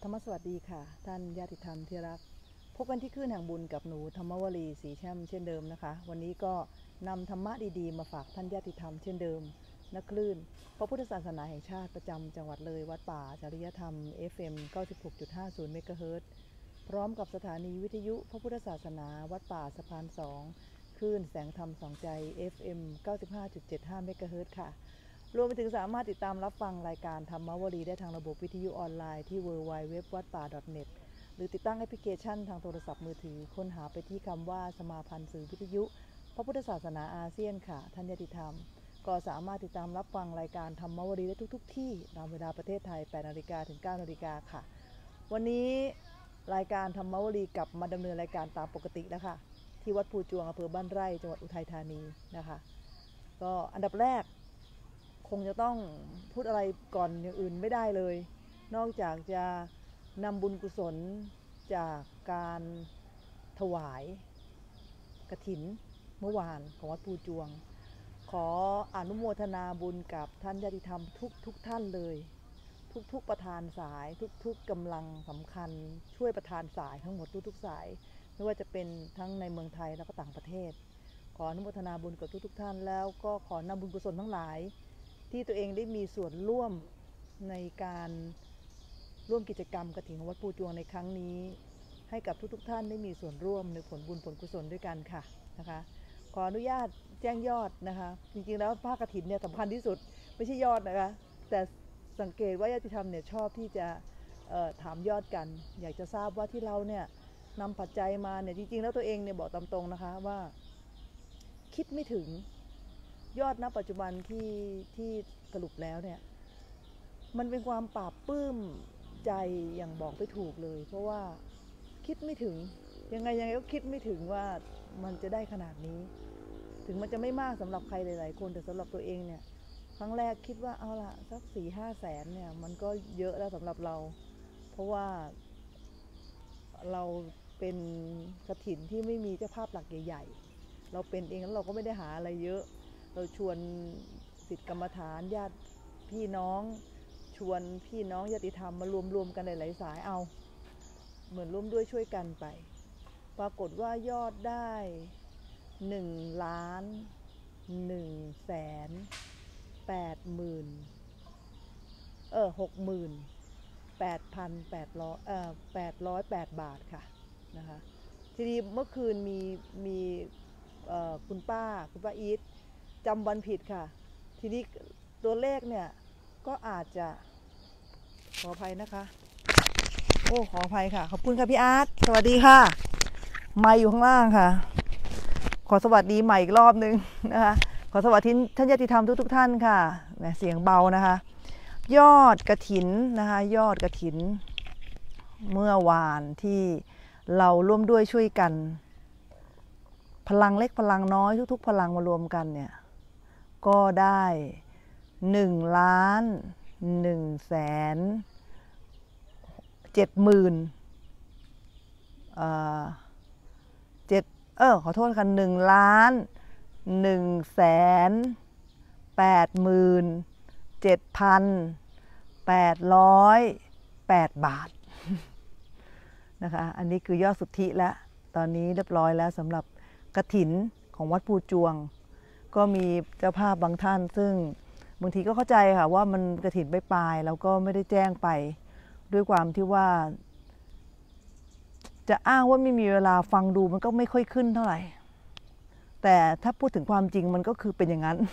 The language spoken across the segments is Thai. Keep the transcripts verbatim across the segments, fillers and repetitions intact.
ธรรมสวัสดีค่ะท่านญาติธรรมที่รักพบกันที่คลื่นแห่งบุญกับหนูธรรมวลีสีแช่มเช่นเดิมนะคะวันนี้ก็นำธรรมะดีๆมาฝากท่านญาติธรรมเช่นเดิมณคลื่นพระพุทธศาสนาแห่งชาติประจำจังหวัดเลยวัดป่าจริยธรรม เอฟ เอ็ม เก้าสิบหกจุดห้าศูนย์ เมกะเฮิรตซ์พร้อมกับสถานีวิทยุพระพุทธศาสนาวัดป่าสะพานสองคลื่นแสงธรรมสองใจ เอฟ เอ็ม เก้าสิบห้าจุดเจ็ดห้า เมกะเฮิรตซ์ค่ะรวมไปถึงสามารถติดตามรับฟังรายการธรรมวลีได้ทางระบบวิทยุออนไลน์ที่ ดับเบิลยู ดับเบิลยู ดับเบิลยู ดอท วัดป่า ดอท เน็ต หรือติดตั้งแอปพลิเคชันทางโทรศัพท์มือถือค้นหาไปที่คำว่าสมาพันธ์สื่อวิทยุพระพุทธศาสนาอาเซียนค่ะท่านญาติธรรมก็สามารถติดตามรับฟังรายการธรรมวลีได้ทุกๆ ที่ตามเวลาประเทศไทย แปดนาฬิกาถึง เก้านาฬิกาค่ะวันนี้รายการธรรมวลีกลับมาดำเนินรายการตามปกติแล้วค่ะที่วัดภูจวงอำเภอบ้านไร่จังหวัดอุทัยธานีนะคะก็อันดับแรกคงจะต้องพูดอะไรก่อนอย่างอื่นไม่ได้เลยนอกจากจะนำบุญกุศลจากการถวายกฐินเมื่อวานของวัดภูจวงขออนุโมทนาบุญกับท่านญาติธรรมทุกทุกท่านเลยทุกๆประธานสายทุกๆกำลังสำคัญช่วยประธานสายทั้งหมดทุกๆสายไม่ว่าจะเป็นทั้งในเมืองไทยแล้วก็ต่างประเทศขออนุโมทนาบุญกับทุกๆท่านแล้วก็ขอนำบุญกุศลทั้งหลายที่ตัวเองได้มีส่วนร่วมในการร่วมกิจกรรมกฐินของวัดภูจวงในครั้งนี้ให้กับทุกๆท่านได้มีส่วนร่วมในผลบุญผลกุศลด้วยกันค่ะนะคะขออนุญาตแจ้งยอดนะคะจริงๆแล้วภาคกฐินเนี่ยสำคัญที่สุดไม่ใช่ยอดนะคะแต่สังเกตว่าญาติธรรมเนี่ยชอบที่จะถามยอดกันอยากจะทราบว่าที่เราเนี่ยนำปัจจัยมาเนี่ยจริงๆแล้วตัวเองเนี่ยบอกตามตรงนะคะว่าคิดไม่ถึงยอดณปัจจุบันที่ที่สรุปแล้วเนี่ยมันเป็นความปราบปลื้มใจอย่างบอกไม่ถูกเลยเพราะว่าคิดไม่ถึงยังไงยังไงก็คิดไม่ถึงว่ามันจะได้ขนาดนี้ถึงมันจะไม่มากสำหรับใครหลายๆคนแต่สำหรับตัวเองเนี่ยครั้งแรกคิดว่าเอาละสักสี่ห้าแสนเนี่ยมันก็เยอะแล้วสำหรับเราเพราะว่าเราเป็นกฐินที่ไม่มีเจ้าภาพหลักใหญ่ๆเราเป็นเองแล้วเราก็ไม่ได้หาอะไรเยอะเราชวนศิษย์กรรมฐานญาติพี่น้องชวนพี่น้องญาติธรรมมารวมๆกันหลายๆสายเอาเหมือนร่วมด้วยช่วยกันไปปรากฏว่ายอดได้หนึ่งล้านหนึ่งแสนแปดหมื่นเออหกหมื่นแปดพันแปดร้อยเอ่อแปดร้อยแปดบาทค่ะนะคะทีนี้เมื่อคืนมีมีเอ่อคุณป้าคุณป้าอีทจำวันผิดค่ะทีนี้ตัวเลขเนี่ยก็อาจจะขออภัยนะคะโอ้ขออภัยค่ะขอบคุณค่ะพี่อาร์ตสวัสดีค่ะไมค์อยู่ข้างล่างค่ะขอสวัสดีใหม่อีกรอบนึงนะคะขอสวัสดีท่านญาติธรรมทุกๆท่านค่ะเสียงเบานะคะยอดกฐินนะคะยอดกฐินเมื่อวานที่เราร่วมด้วยช่วยกันพลังเล็กพลังน้อยทุกๆพลังมารวมกันเนี่ยก็ได้หนึ่งล้านหนึ่งแสนเจ็ดหมื่นเอ่อเจ็ดเออขอโทษกันหนึ่งล้านหนึ่งแสนแปดหมื่นเจ็ดพันแปดร้อยแปดบาทนะคะอันนี้คือยอดสุทธิแล้วตอนนี้เรียบร้อยแล้วสำหรับกฐินของวัดภูจวงก็มีเจ้าภาพบางท่านซึ่งบางทีก็เข้าใจค่ะว่ามันกฐินไปปลายแล้วก็ไม่ได้แจ้งไปด้วยความที่ว่าจะอ้างว่าไม่มีเวลาฟังดูมันก็ไม่ค่อยขึ้นเท่าไหร่แต่ถ้าพูดถึงความจริงมันก็คือเป็นอย่างนั้น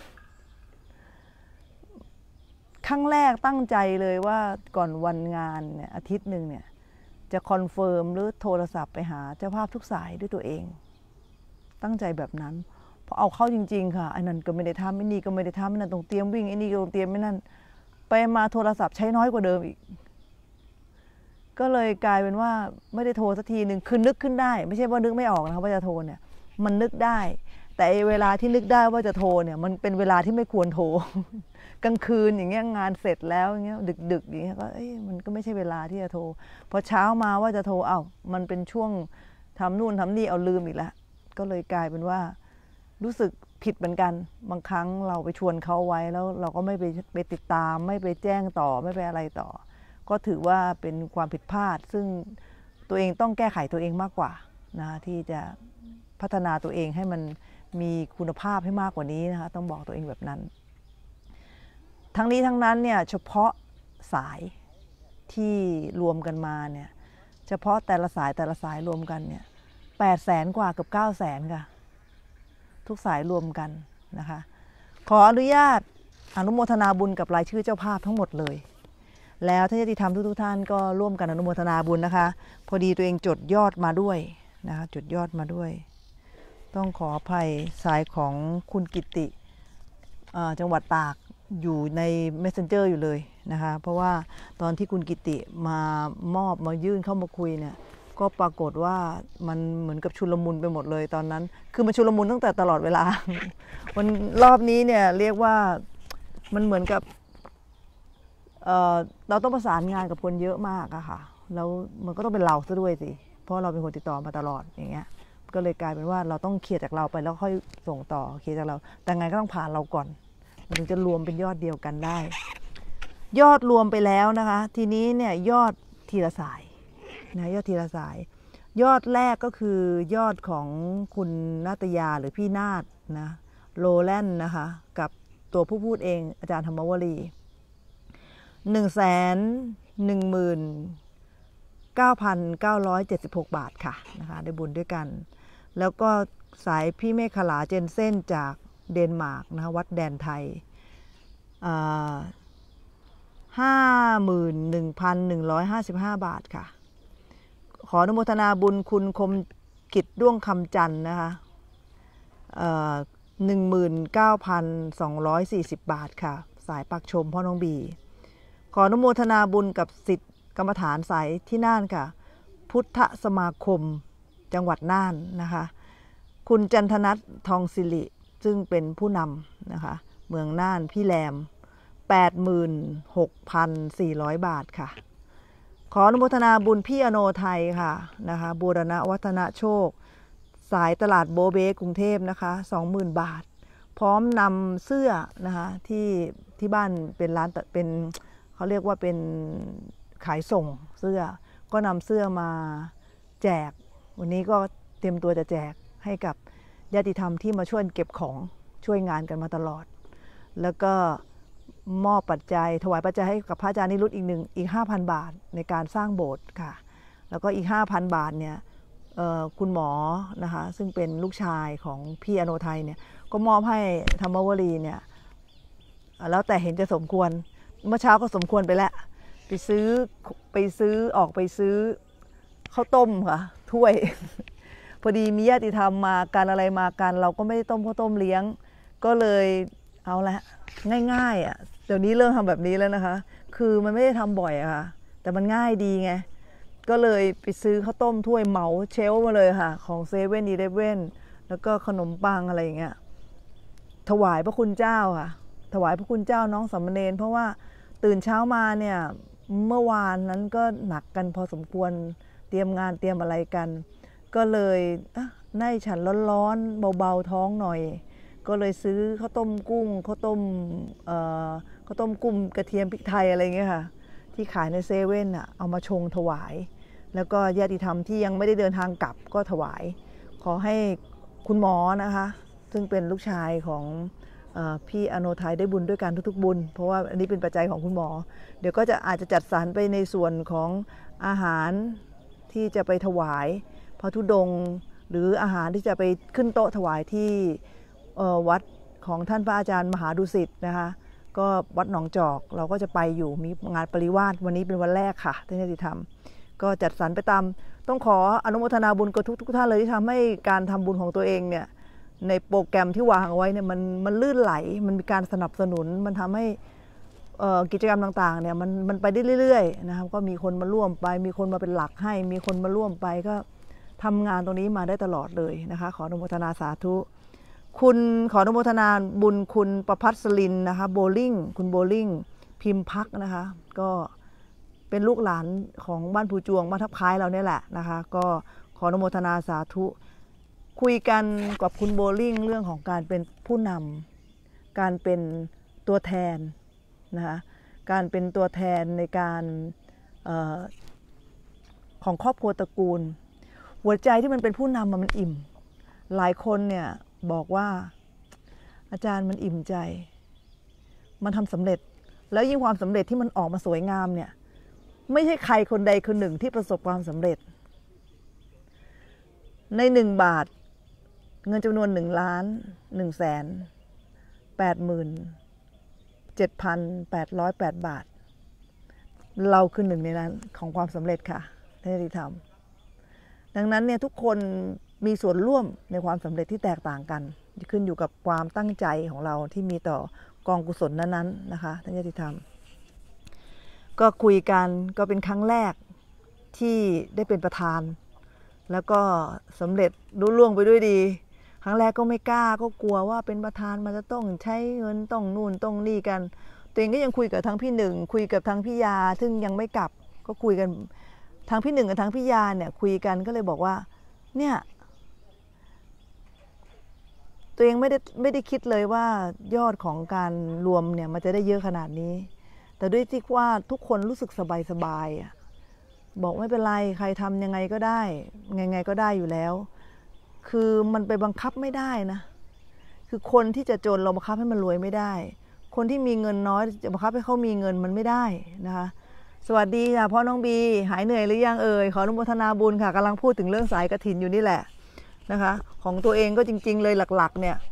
ครั้งแรกตั้งใจเลยว่าก่อนวันงานเนี่ยอาทิตย์หนึ่งเนี่ยจะคอนเฟิร์มหรือโทรศัพท์ไปหาเจ้าภาพทุกสายด้วยตัวเองตั้งใจแบบนั้นพอเอาเข้าจริงๆค่ะไอ้นั่นก็ไม่ได้ทำไอ้นี่ก็ไม่ได้ทำไอ้นั่นต้องเตรียมวิ่งไอ้นี่ก็ต้องเตรียมไอ้นั่นไปมาโทรศัพท์ใช้น้อยกว่าเดิมอีกก็เลยกลายเป็นว่าไม่ได้โทรสักทีหนึ่งคือนึกขึ้นได้ไม่ใช่ว่านึกไม่ออกนะคะว่าจะโทรเนี่ยมันนึกได้แต่เวลาที่นึกได้ว่าจะโทรเนี่ยมันเป็นเวลาที่ไม่ควรโทรกลางคืนอย่างเงี้ยงานเสร็จแล้วอย่างเงี้ยดึกๆอย่างเงี้ยก็เอ้ยมันก็ไม่ใช่เวลาที่จะโทรพอเช้ามาว่าจะโทรเอ้ามันเป็นช่วงทำนู่นทำนี่เอาลืมอีกแล้วก็เลยกลายเป็นว่ารู้สึกผิดเหมือนกันบางครั้งเราไปชวนเขาไว้แล้วเราก็ไม่ไปไปติดตามไม่ไปแจ้งต่อไม่ไปอะไรต่อก็ถือว่าเป็นความผิดพลาดซึ่งตัวเองต้องแก้ไขตัวเองมากกว่านะที่จะพัฒนาตัวเองให้มันมีคุณภาพให้มากกว่านี้นะคะต้องบอกตัวเองแบบนั้น ทั้งนี้ทั้งนั้นเนี่ยเฉพาะสายที่รวมกันมาเนี่ยเฉพาะแต่ละสายแต่ละสายรวมกันเนี่ยแปดแสนกว่าเกือบเก้าแสนค่ะทุกสายรวมกันนะคะขออนุญาตอนุโมทนาบุญกับรายชื่อเจ้าภาพทั้งหมดเลยแล้วท่านญาติธรรมทุกๆท่านก็ร่วมกันอนุโมทนาบุญนะคะพอดีตัวเองจดยอดมาด้วยนะคะจดยอดมาด้วยต้องขออภัยสายของคุณกิติจังหวัดตากอยู่ใน Messenger อยู่เลยนะคะเพราะว่าตอนที่คุณกิติมามอบมายื่นเข้ามาคุยเนี่ยก็ปรากฏว่ามันเหมือนกับชุลมุนไปหมดเลยตอนนั้นคือมันชุลมุนตั้งแต่ตลอดเวลาวันรอบนี้เนี่ยเรียกว่ามันเหมือนกับ เอ่อ เราต้องประสานงานกับคนเยอะมากอะค่ะแล้วมันก็ต้องเป็นเราซะด้วยสิเพราะเราเป็นคนติดต่อมาตลอดอย่างเงี้ยก็เลยกลายเป็นว่าเราต้องเคลียร์จากเราไปแล้วค่อยส่งต่อเคลียร์จากเราแต่ไงก็ต้องผ่านเราก่อนถึงจะรวมเป็นยอดเดียวกันได้ยอดรวมไปแล้วนะคะทีนี้เนี่ยยอดทีละสายนะยอดทีละสายยอดแรกก็คือยอดของคุณนาตยาหรือพี่นาฏนะโลแลนนะคะกับตัวผู้พูดเองอาจารย์ธรรมวลีหนึ่งแสนหนึ่งหมื่นเก้าพันเก้าร้อยเจ็ดสิบหกบาทค่ะนะคะได้บุญด้วยกันแล้วก็สายพี่เมฆขลาเจนเซ่นจากเดนมาร์กนะคะวัดแดนไทยห้าหมื่นหนึ่งพันหนึ่งร้อยห้าสิบห้าบาทค่ะขออนุโมทนาบุญคุณคมกิจด้วงคำจันทร์นะคะหนึ่งหมื่นเก้าพันสองร้อยสี่สิบบาทค่ะสายปักชมพ่อน้องบีขออนุโมทนาบุญกับศิษย์กรรมฐานสายที่น่านค่ะพุทธสมาคมจังหวัดน่านนะคะคุณจันทนัททองสิริซึ่งเป็นผู้นำนะคะเมืองน่านพี่แรม แปดหมื่นหกพันสี่ร้อยบาทค่ะขออนุโมทนาบุญพี่อโนไทยค่ะนะคะบูรณะวัฒนโชคสายตลาดโบเบ้กรุงเทพนะคะ สองหมื่นบาทพร้อมนำเสื้อนะคะที่ที่บ้านเป็นร้านเป็นเขาเรียกว่าเป็นขายส่งเสื้อก็นำเสื้อมาแจกวันนี้ก็เตรียมตัวจะแจกให้กับญาติธรรมที่มาช่วยเก็บของช่วยงานกันมาตลอดแล้วก็มอบปัจจัยถวายปัจจัยให้กับพระอาจารย์นิรุตอีกหนึ่งอีก ห้าพัน บาทในการสร้างโบสถ์ค่ะแล้วก็อีก ห้าพัน บาทเนี่ยคุณหมอนะคะซึ่งเป็นลูกชายของพี่อโนไทยเนี่ยก็มอบให้ธรรมวลีเนี่ยแล้วแต่เห็นจะสมควรเมื่อเช้าก็สมควรไปแล้วไปซื้อไปซื้อออกไปซื้อข้าวต้มค่ะถ้วยพอดีมีญาติธรรมมาการอะไรมากันเราก็ไม่ได้ต้มข้าวต้มเลี้ยงก็เลยเอาละง่ายๆอ่ะเดี๋ยวนี้เริ่มทำแบบนี้แล้วนะคะคือมันไม่ได้ทำบ่อยอะค่ะแต่มันง่ายดีไงก็เลยไปซื้อข้าวต้มถ้วยเหมาเชลฟ์มาเลยค่ะของเซเว่นอีเลฟเว่นแล้วก็ขนมปังอะไรอย่างเงี้ยถวายพระคุณเจ้าค่ะถวายพระคุณเจ้าน้องสามเณรเพราะว่าตื่นเช้ามาเนี่ยเมื่อวานนั้นก็หนักกันพอสมควรเตรียมงานเตรียมอะไรกันก็เลยในฉันร้อนๆเบาๆท้องหน่อยก็เลยซื้อข้าวต้มกุ้งข้าวต้มข้าวต้มกุ้งกระเทียมพริกไทยอะไรเงี้ยค่ะที่ขายในเซเว่นอ่ะเอามาชงถวายแล้วก็ญาติธรรมที่ยังไม่ได้เดินทางกลับก็ถวายขอให้คุณหมอนะคะซึ่งเป็นลูกชายของพี่อโนไทยได้บุญด้วยกันทุกๆบุญเพราะว่าอันนี้เป็นปัจจัยของคุณหมอเดี๋ยวก็จะอาจจะจัดสรรไปในส่วนของอาหารที่จะไปถวายพระธุดงค์หรืออาหารที่จะไปขึ้นโต๊ะถวายที่วัดของท่านพระอาจารย์มหาดุสิตนะคะก็วัดหนองจอกเราก็จะไปอยู่มีงานปริวาสวันนี้เป็นวันแรกค่ะท่านญาติธรรมก็จัดสรรไปตามต้องขออนุโมทนาบุญกับทุกทุกท่านเลยที่ทำให้การทำบุญของตัวเองเนี่ยในโปรแกรมที่วางเอาไว้เนี่ยมันมันลื่นไหลมันมีการสนับสนุนมันทำให้กิจกรรมต่างๆเนี่ยมันมันไปได้เรื่อยๆนะครับก็มีคนมาร่วมไปมีคนมาเป็นหลักให้มีคนมาร่วมไปก็ทำงานตรงนี้มาได้ตลอดเลยนะคะขออนุโมทนาสาธุคุณขออนุโมทนาบุญคุณประภัสลินนะคะโบลิ่งคุณโบลิ่งพิมพ์พักนะคะก็เป็นลูกหลานของบ้านภูจวงบ้านทับคล้ายเราเนี่ยแหละนะคะก็ขออนุโมทนาสาธุคุยกันกับคุณโบลิ่งเรื่องของการเป็นผู้นำการเป็นตัวแทนนะคะการเป็นตัวแทนในการออของครอบครัวตระกูลหัวใจที่มันเป็นผู้นำมันอิ่มหลายคนเนี่ยบอกว่าอาจารย์มันอิ่มใจมันทำสำเร็จแล้วยิ่งความสำเร็จที่มันออกมาสวยงามเนี่ยไม่ใช่ใครคนใดคนหนึ่งที่ประสบความสำเร็จในหนึ่งบาทเงินจำนวนหนึ่งล้านหนึ่งแสนแปดหมื่นเจ็ดพันแปดร้อยแปดบาทเราคือหนึ่งในนั้นของความสำเร็จค่ะในที่ทำดังนั้นเนี่ยทุกคนมีส่วนร่วมในความสำเร็จที่แตกต่างกันขึ้นอยู่กับความตั้งใจของเราที่มีต่อกองกุศลนั้นๆนะคะท่านญาติธรรมก็คุยกันก็เป็นครั้งแรกที่ได้เป็นประธานแล้วก็สำเร็จรุ่ล่วงไปด้วยดีครั้งแรกก็ไม่กล้าก็กลัวว่าเป็นประธานมันจะต้องใช้เงินต้องนู่นต้องนี่กันตัวเองก็ยังคุยกับทั้งพี่หนึ่งคุยกับทั้งพี่ยาซึ่งยังไม่กลับก็คุยกันทั้งพี่หนึ่งกับทั้งพี่ยาเนี่ยคุยกันก็เลยบอกว่าเนี่ยตัวเองไม่ได้ไม่ได้คิดเลยว่ายอดของการรวมเนี่ยมันจะได้เยอะขนาดนี้แต่ด้วยที่ว่าทุกคนรู้สึกสบายสบายอ่ะบอกไม่เป็นไรใครทำยังไงก็ได้ไงไงก็ได้อยู่แล้วคือมันไปบังคับไม่ได้นะคือคนที่จะจนเราบังคับให้มันรวยไม่ได้คนที่มีเงินน้อยจะบังคับให้เขามีเงินมันไม่ได้นะคะสวัสดีค่ะพ่อน้องบีหายเหนื่อยหรือยังเอ่ยขออนุโมทนาบุญค่ะกำลังพูดถึงเรื่องสายกฐินอยู่นี่แหละนะคะของตัวเองก็จริงๆเลยหลักๆเนี่ย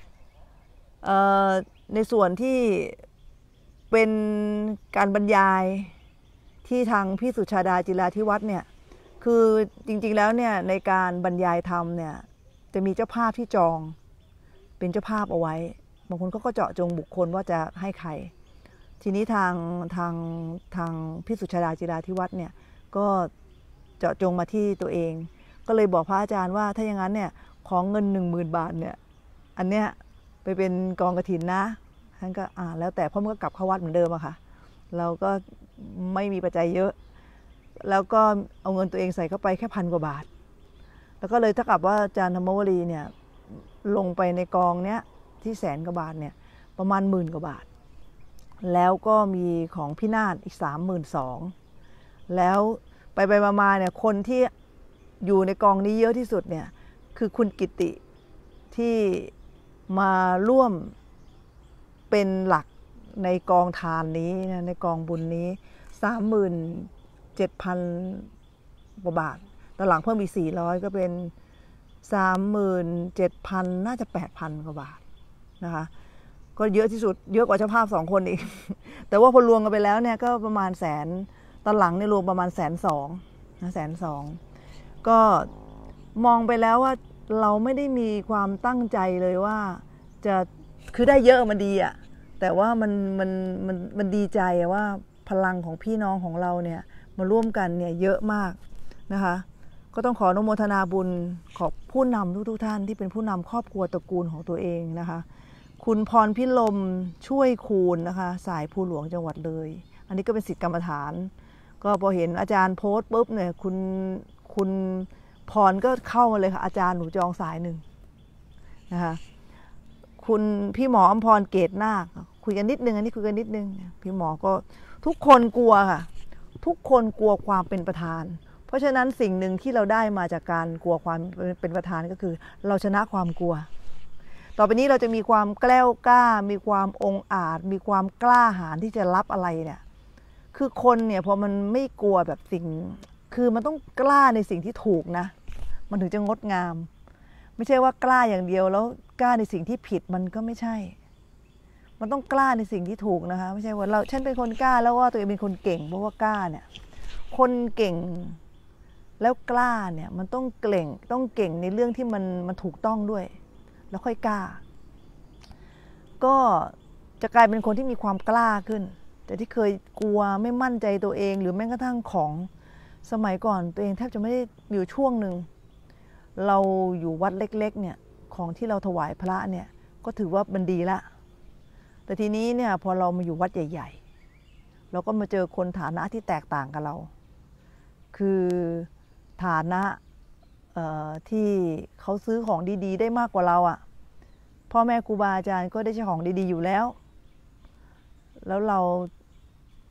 ในส่วนที่เป็นการบรรยายที่ทางพี่สุชาดาจิราธิวัฒน์เนี่ยคือจริงๆแล้วเนี่ยในการบรรยายธรรมเนี่ยจะมีเจ้าภาพที่จองเป็นเจ้าภาพเอาไว้บางคนเขาก็เจาะจงบุคคลว่าจะให้ใครทีนี้ทางทางทางพี่สุชาดาจิราธิวัฒน์เนี่ยก็เจาะจงมาที่ตัวเองก็เลยบอกพระอาจารย์ว่าถ้าอย่างนั้นเนี่ยของเงินหนึ่งหมื่นบาทเนี่ยอันเนี้ยไปเป็นกองกฐินนะท่านก็อ่าแล้วแต่เพราะมันก็กลับเข้าวัดเหมือนเดิมอะค่ะเราก็ไม่มีปัจจัยเยอะแล้วก็เอาเงินตัวเองใส่เข้าไปแค่พันกว่าบาทแล้วก็เลยถ้ากับว่าอาจารย์ธรรมวลีเนี่ยลงไปในกองเนี้ยที่แสนกว่าบาทเนี่ยประมาณหมื่นกว่าบาทแล้วก็มีของพี่นาฏอีกสามหมื่นสองแล้วไปไปมาๆเนี่ยคนที่อยู่ในกองนี้เยอะที่สุดเนี่ยคือคุณกิติที่มาร่วมเป็นหลักในกองทานนี้นะในกองบุญนี้สามหมื่นเจ็ดพันกว่าบาทตอนหลังเพิ่มอีกสี่ร้อยก็เป็นสามหมื่นเจ็ดพันน่าจะแปดพันกว่าบาทนะคะก็เยอะที่สุดเยอะกว่าเจ้าภาพสองคนอีก แต่ว่าพอรวมกันไปแล้วเนี่ยก็ประมาณแสนตอนหลังเนี่ยรวมประมาณแสนสองนะแสนสองก็มองไปแล้วว่าเราไม่ได้มีความตั้งใจเลยว่าจะคือได้เยอะมันดีอะแต่ว่ามันมันมันมันดีใจว่าพลังของพี่น้องของเราเนี่ยมาร่วมกันเนี่ยเยอะมากนะคะก็ต้องขออนุโมทนาบุญขอบผู้นำทุกๆท่านที่เป็นผู้นำครอบครัวตระกูลของตัวเองนะคะคุณพรพิลมช่วยคูณนะคะสายภูหลวงจังหวัดเลยอันนี้ก็เป็นศิษย์กรรมฐานก็พอเห็นอาจารย์โพสต์ปุ๊บเนี่ยคุณคุณพรก็เข้ามาเลยค่ะอาจารย์หนูจองสายหนึ่งนะคะคุณพี่หมออมพรเกตนาคคุยกันนิดนึงอันนี้คุยกันนิดนึงพี่หมอก็ทุกคนกลัวค่ะทุกคนกลัวความเป็นประธานเพราะฉะนั้นสิ่งหนึ่งที่เราได้มาจากการกลัวความเป็นประธานก็คือเราชนะความกลัวต่อไปนี้เราจะมีความแกล้วกล้ามีความองอาจมีความกล้าหาญที่จะรับอะไรเนี่ยคือคนเนี่ยพอมันไม่กลัวแบบสิ่งคือมันต้องกล้าในสิ่งที่ถูกนะมันถึงจะงดงามไม่ใช่ว่ากล้าอย่างเดียวแล้วกล้าในสิ่งที่ผิดมันก็ไม่ใช่มันต้องกล้าในสิ่งที่ถูกนะคะไม่ใช่ว่าเราฉันเป็นคนกล้าแล้วว่าตัวเองเป็นคนเก่งเพราะว่ากล้าเนี่ยคนเก่งแล้วกล้าเนี่ยมันต้องเก่งต้องเก่งในเรื่องที่มันมันถูกต้องด้วยแล้วค่อยกล้าก็จะกลายเป็นคนที่มีความกล้าขึ้นแต่ที่เคยกลัวไม่มั่นใจตัวเองหรือแม้กระทั่งของสมัยก่อนตัวเองแทบจะไม่ได้อยู่ช่วงหนึ่งเราอยู่วัดเล็กๆเนี่ยของที่เราถวายพระเนี่ยก็ถือว่ามันดีละแต่ทีนี้เนี่ยพอเรามาอยู่วัดใหญ่ๆเราก็มาเจอคนฐานะที่แตกต่างกับเราคือฐานะที่เขาซื้อของดีๆได้มากกว่าเราอ่ะพ่อแม่ครูบาอาจารย์ก็ได้ใช้ของดีๆอยู่แล้วแล้วเรา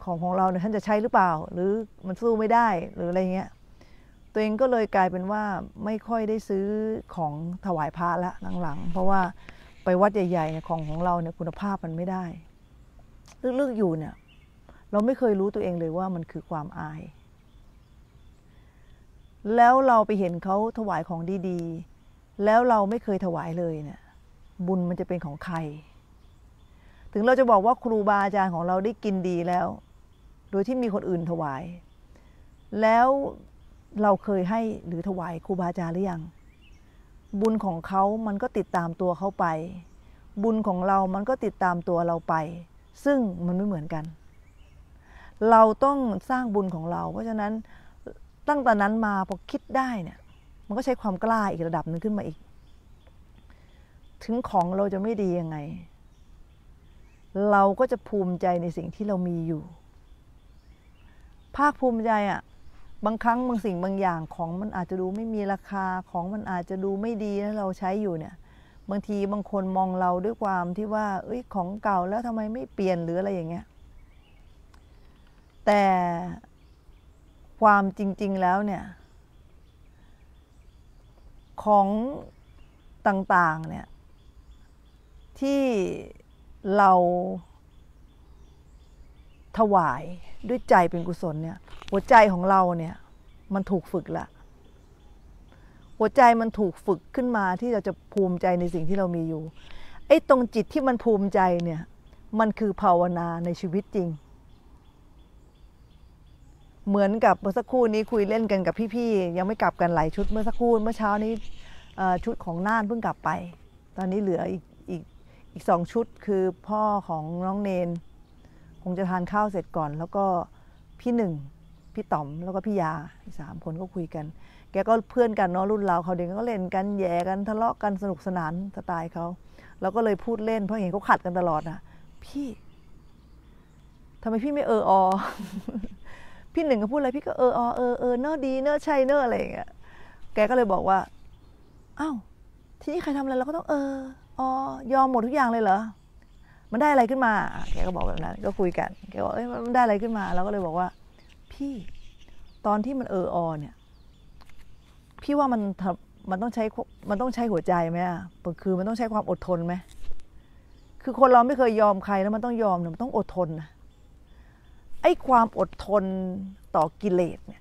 ของของเราเนี่ยท่านจะใช้หรือเปล่าหรือมันสู้ไม่ได้หรืออะไรเงี้ยตัวเองก็เลยกลายเป็นว่าไม่ค่อยได้ซื้อของถวายพระละหลังๆเพราะว่าไปวัดใหญ่ๆเนี่ยของของเราเนี่ยคุณภาพมันไม่ได้ลึกๆอยู่เนี่ยเราไม่เคยรู้ตัวเองเลยว่ามันคือความอายแล้วเราไปเห็นเขาถวายของดีๆแล้วเราไม่เคยถวายเลยเนี่ยบุญมันจะเป็นของใครถึงเราจะบอกว่าครูบาอาจารย์ของเราได้กินดีแล้วโดยที่มีคนอื่นถวายแล้วเราเคยให้หรือถวายครูบาอาจารย์หรือยังบุญของเขามันก็ติดตามตัวเขาไปบุญของเรามันก็ติดตามตัวเราไปซึ่งมันไม่เหมือนกันเราต้องสร้างบุญของเราเพราะฉะนั้นตั้งแต่นั้นมาพอคิดได้เนี่ยมันก็ใช้ความกล้าอีกระดับหนึ่งขึ้นมาอีกถึงของเราจะไม่ดียังไงเราก็จะภูมิใจในสิ่งที่เรามีอยู่ภาคภูมิใจอ่ะบางครั้งบางสิ่งบางอย่างของมันอาจจะดูไม่มีราคาของมันอาจจะดูไม่ดีแล้วเราใช้อยู่เนี่ยบางทีบางคนมองเราด้วยความที่ว่าเอ้ยของเก่าแล้วทำไมไม่เปลี่ยนหรืออะไรอย่างเงี้ยแต่ความจริงๆแล้วเนี่ยของต่างๆเนี่ยที่เราถวายด้วยใจเป็นกุศลเนี่ยหัวใจของเราเนี่ยมันถูกฝึกละหัวใจมันถูกฝึกขึ้นมาที่เราจะภูมิใจในสิ่งที่เรามีอยู่ไอ้ตรงจิตที่มันภูมิใจเนี่ยมันคือภาวนาในชีวิตจริงเหมือนกับเมื่อสักครู่นี้คุยเล่นกันกับพี่ๆยังไม่กลับกันหลายชุดเมื่อสักครู่เมื่อเช้านี้ชุดของน่านเพิ่งกลับไปตอนนี้เหลืออีกอีกอีกสองชุดคือพ่อของน้องเนนคงจะทานข้าวเสร็จก่อนแล้วก็พี่หนึ่งพี่ต๋อมแล้วก็พี่ยาสามคนก็คุยกันแกก็เพื่อนกันเนาะรุ่นเราเขาเด็กก็เล่นกันแย่กันทะเลาะกันสนุกสนานสไตล์เขาเราก็เลยพูดเล่นเพราะเห็นเขาขัดกันตลอดนะพี่ทำไมพี่ไม่เอออ พี่หนึ่งก็พูดอะไรพี่ก็เอออเออเออเนอะดีเนอะใช่เนอะอะไรอย่างเงี้ยแกก็เลยบอกว่าอ้าวทีนี้ใครทำอะไรเราก็ต้องเอออยอมหมดทุกอย่างเลยเหรอมันได้อะไรขึ้นมาแกก็บอกแบบนั้นก็คุยกันแกบอกเอ้ยมันได้อะไรขึ้นมาเราก็เลยบอกว่าพี่ตอนที่มันเอออเนี่ยพี่ว่ามันมันต้องใช้มันต้องใช้หัวใจไหมอ่ะคือมันต้องใช้ความอดทนไหมคือคนเราไม่เคยยอมใครแล้วมันต้องยอมมันต้องอดทนนะไอ้ความอดทนต่อกิเลสเนี่ย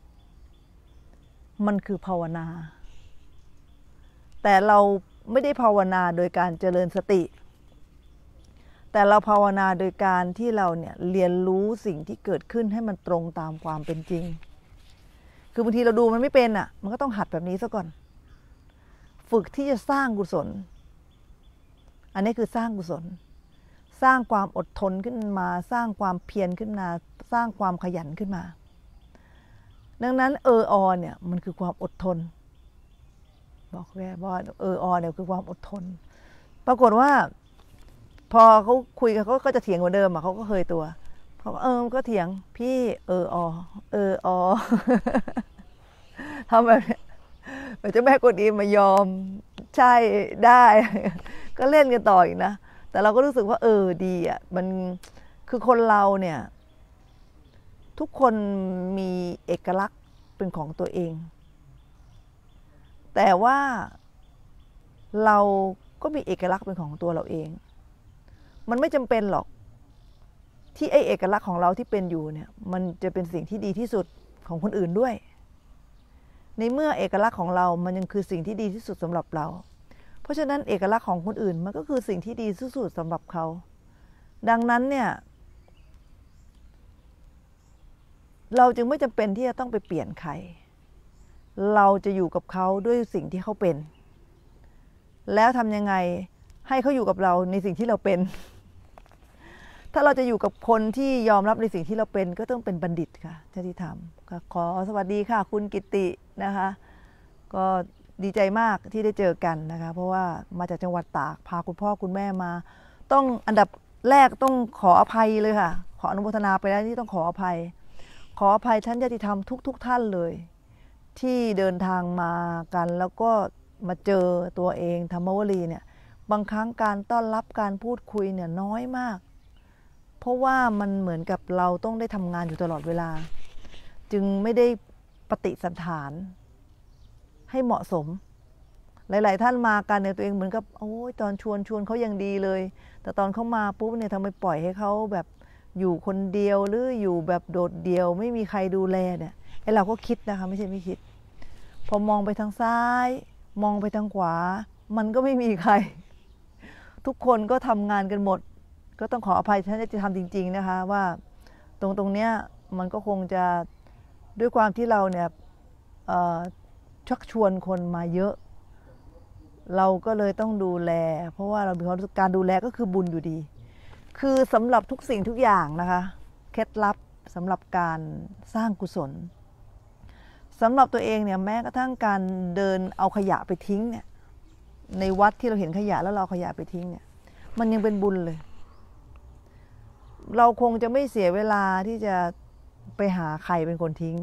มันคือภาวนาแต่เราไม่ได้ภาวนาโดยการเจริญสติแต่เราภาวนาโดยการที่เราเนี่ยเรียนรู้สิ่งที่เกิดขึ้นให้มันตรงตามความเป็นจริงคือบางทีเราดูมันไม่เป็นอ่ะมันก็ต้องหัดแบบนี้ซะก่อนฝึกที่จะสร้างกุศลอันนี้คือสร้างกุศลสร้างความอดทนขึ้นมาสร้างความเพียรขึ้นมาสร้างความขยันขึ้นมาดังนั้นเอออเนี่ยมันคือความอดทนบอกแกว่าเอออเนี่ยคือความอดทนปรากฏว่าพอเขาคุยกันเขาก็จะเถียงเหมือนเดิมอ่ะเขาก็เคยตัวเขาเออก็เถียงพี่เอออเอออทำแบบเจ้าแม่กวนอิมมายอมใช่ได้ก็เล่นกันต่ออีกนะแต่เราก็รู้สึกว่าเออดีอ่ะมันคือคนเราเนี่ยทุกคนมีเอกลักษณ์เป็นของตัวเองแต่ว่าเราก็มีเอกลักษณ์เป็นของตัวเราเองมันไม่จำเป็นหรอกที่ไอ้เอกลักษณ์ของเราที่เป็นอยู่เนี่ยมันจะเป็นสิ่งที่ดีที่สุดของคนอื่นด้วยในเมื่อเอกลักษณ์ของเรามันยังคือสิ่งที่ดีที่สุดสำหรับเราเพราะฉะนั้นเอกลักษณ์ของคนอื่นมันก็คือสิ่งที่ดีที่สุดสำหรับเขาดังนั้นเนี่ยเราจึงไม่จำเป็นที่จะต้องไปเปลี่ยนใครเราจะอยู่กับเขาด้วยสิ่งที่เขาเป็นแล้วทำยังไงให้เขาอยู่กับเราในสิ่งที่เราเป็นถ้าเราจะอยู่กับคนที่ยอมรับในสิ่งที่เราเป็นก็ต้องเป็นบัณฑิตค่ะญาติธรรมขอสวัสดีค่ะคุณกิตินะคะก็ดีใจมากที่ได้เจอกันนะคะเพราะว่ามาจากจังหวัดตากพาคุณพ่อคุณแม่มาต้องอันดับแรกต้องขออภัยเลยค่ะขออนุโมทนาไปแล้วที่ต้องขออภัยขออภัยท่านญาติธรรมทุกๆ ท่านเลยที่เดินทางมากันแล้วก็มาเจอตัวเองธรรมวลีเนี่ยบางครั้งการต้อนรับการพูดคุยเนี่ยน้อยมากเพราะว่ามันเหมือนกับเราต้องได้ทำงานอยู่ตลอดเวลาจึงไม่ได้ปฏิสันฐานให้เหมาะสมหลายๆท่านมากันในตัวเองเหมือนกับโอ้ยตอนชวนชวนเขายังดีเลยแต่ตอนเขามาปุ๊บเนี่ยทำไมปล่อยให้เขาแบบอยู่คนเดียวหรืออยู่แบบโดดเดี่ยวไม่มีใครดูแลเนี่ยไอเราก็คิดนะคะไม่ใช่ไม่คิดพอมองไปทางซ้ายมองไปทางขวามันก็ไม่มีใครทุกคนก็ทำงานกันหมดก็ต้องขออภัยท่านจะทำจริงๆนะคะว่าตรงตรงเนี้ยมันก็คงจะด้วยความที่เราเนี่ยชักชวนคนมาเยอะเราก็เลยต้องดูแลเพราะว่าเรามีความรู้สึกการดูแลก็คือบุญอยู่ดีคือสำหรับทุกสิ่งทุกอย่างนะคะเคล็ดลับสำหรับการสร้างกุศลสำหรับตัวเองเนี่ยแม้กระทั่งการเดินเอาขยะไปทิ้งเนี่ยในวัดที่เราเห็นขยะแล้วเราขยะไปทิ้งเนี่ยมันยังเป็นบุญเลยเราคงจะไม่เสียเวลาที่จะไปหาใครเป็นคนทิ้ง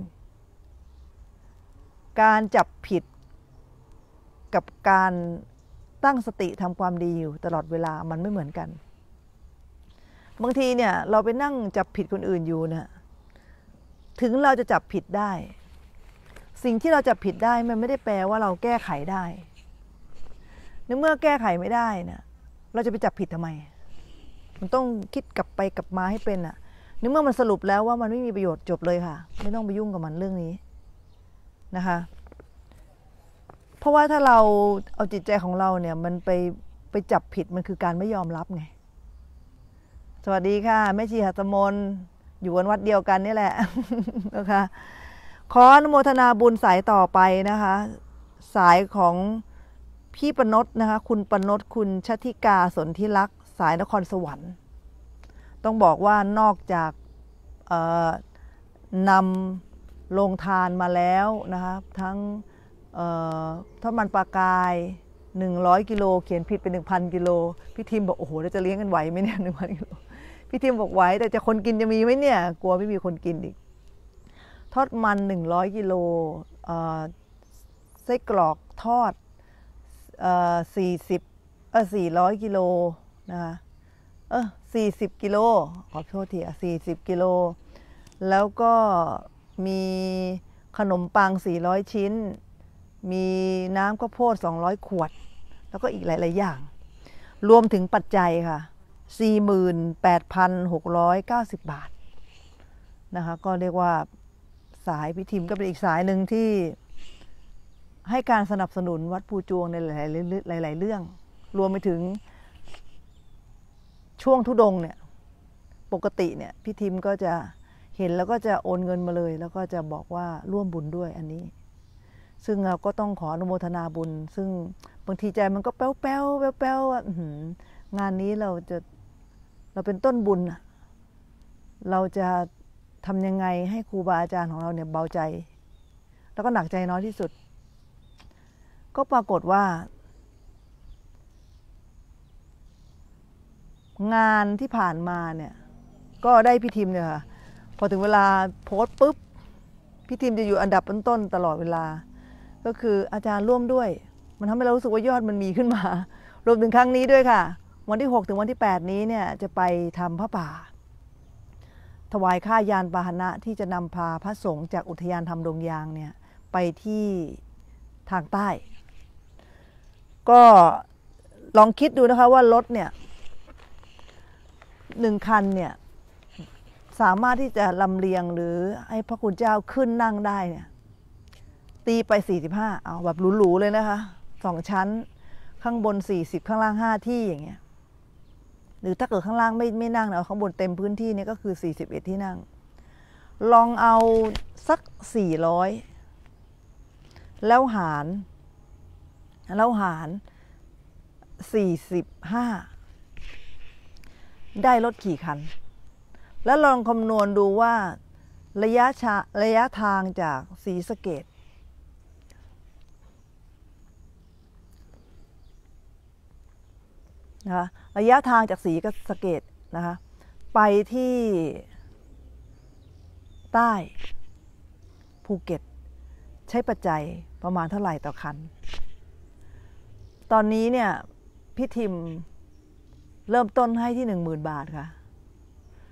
การจับผิดกับการตั้งสติทำความดีอยู่ตลอดเวลามันไม่เหมือนกันบางทีเนี่ยเราไปนั่งจับผิดคนอื่นอยู่เนี่ยถึงเราจะจับผิดได้สิ่งที่เราจับผิดได้มันไม่ได้แปลว่าเราแก้ไขได้ในเมื่อแก้ไขไม่ได้เนี่ยเราจะไปจับผิดทำไมมันต้องคิดกลับไปกลับมาให้เป็นอ่ะในเมื่อมันสรุปแล้วว่ามันไม่มีประโยชน์จบเลยค่ะไม่ต้องไปยุ่งกับมันเรื่องนี้นะคะเพราะว่าถ้าเราเอาจิตใจของเราเนี่ยมันไปไปจับผิดมันคือการไม่ยอมรับไงสวัสดีค่ะแม่ชีหัตถมนอยู่กันวัดเดียวกันนี่แหละนะคะขออนุโมทนาบุญสายต่อไปนะคะสายของพี่ปนดนะคะคุณปนดคุณชติกาสนธิลักษณ์สายนครสวรรค์ต้องบอกว่านอกจากนำโรงทานมาแล้วนะคะทั้งถ้ามันปลากายหนึ่งร้อยกิโลเขียนผิดเป็น หนึ่งพัน กิโลพี่ทีมบอกโอ้โหเราจะเลี้ยงกันไหวไหมเนี่ย หนึ่งพัน กิโลพี่ทีมบอกไหวแต่จะคนกินจะมีไหมเนี่ยกลัวไม่มีคนกินอีกทอดมันหนึ่งร้อยกิโลไส้กรอกทอดสี่สิบเออสี่ร้อยกิโลนะคะเออสี่สิบกิโลขอโทษทีอ่ะสี่สิบกิโลแล้วก็มีขนมปังสี่ร้อยชิ้นมีน้ำข้าวโพดสองร้อยขวดแล้วก็อีกหลายๆอย่างรวมถึงปัจจัยค่ะ สี่หมื่นแปดพันหกร้อยเก้าสิบ บาทนะคะก็เรียกว่าสายพิธีมก็เป็นอีกสายหนึ่งที่ให้การสนับสนุนวัดภูจวงในหลายๆเรื่องรวมไปถึงช่วงธุดงค์เนี่ยปกติเนี่ยพี่ทิมก็จะเห็นแล้วก็จะโอนเงินมาเลยแล้วก็จะบอกว่าร่วมบุญด้วยอันนี้ซึ่งเราก็ต้องขออนุโมทนาบุญซึ่งบางทีใจมันก็แป้วแป้วแป้วแป้วว่างานนี้เราจะเราเป็นต้นบุญเราจะทำยังไงให้ครูบาอาจารย์ของเราเนี่ยเบาใจแล้วก็หนักใจน้อยที่สุดก็ปรากฏว่างานที่ผ่านมาเนี่ยก็ได้พี่ทิมเนี่ยค่ะพอถึงเวลาโพสต์ปุ๊บพี่ทิมจะอยู่อันดับต้นๆตลอดเวลาก็คืออาจารย์ร่วมด้วยมันทำให้เรารู้สึกว่ายอดมันมีขึ้นมารวมถึงครั้งนี้ด้วยค่ะวันที่หกถึงวันที่แปดนี้เนี่ยจะไปทำผ้าป่าถวายค่ายานพาหนะที่จะนำพาพระสงฆ์จากอุทยานธรรมดงยางเนี่ยไปที่ทางใต้ก็ลองคิดดูนะคะว่ารถเนี่ยหนึ่งคันเนี่ยสามารถที่จะลำเลียงหรือให้พระคุณเจ้าขึ้นนั่งได้เนี่ยตีไปสี่สิบห้าเอาแบบหรูๆเลยนะคะสองชั้นข้างบนสี่สิบข้างล่างห้าที่อย่างเงี้ยหรือถ้าเกิดข้างล่างไม่ไม่นั่งนะข้างบนเต็มพื้นที่เนี่ยก็คือสี่สิบเอ็ดที่นั่งลองเอาสักสี่ร้อยแล้วหารแล้วหารสี่สิบห้าได้รถกี่คันแล้วลองคำนวณดูว่าระยะชาระยะทางจากศรีสะเกษนะคะระยะทางจากศรีสะเกษนะคะไปที่ใต้ภูเก็ตใช้ปัจจัยประมาณเท่าไหร่ต่อคันตอนนี้เนี่ยพี่ทิมเริ่มต้นให้ที่หนึ่งหมื่นบาทค่ะ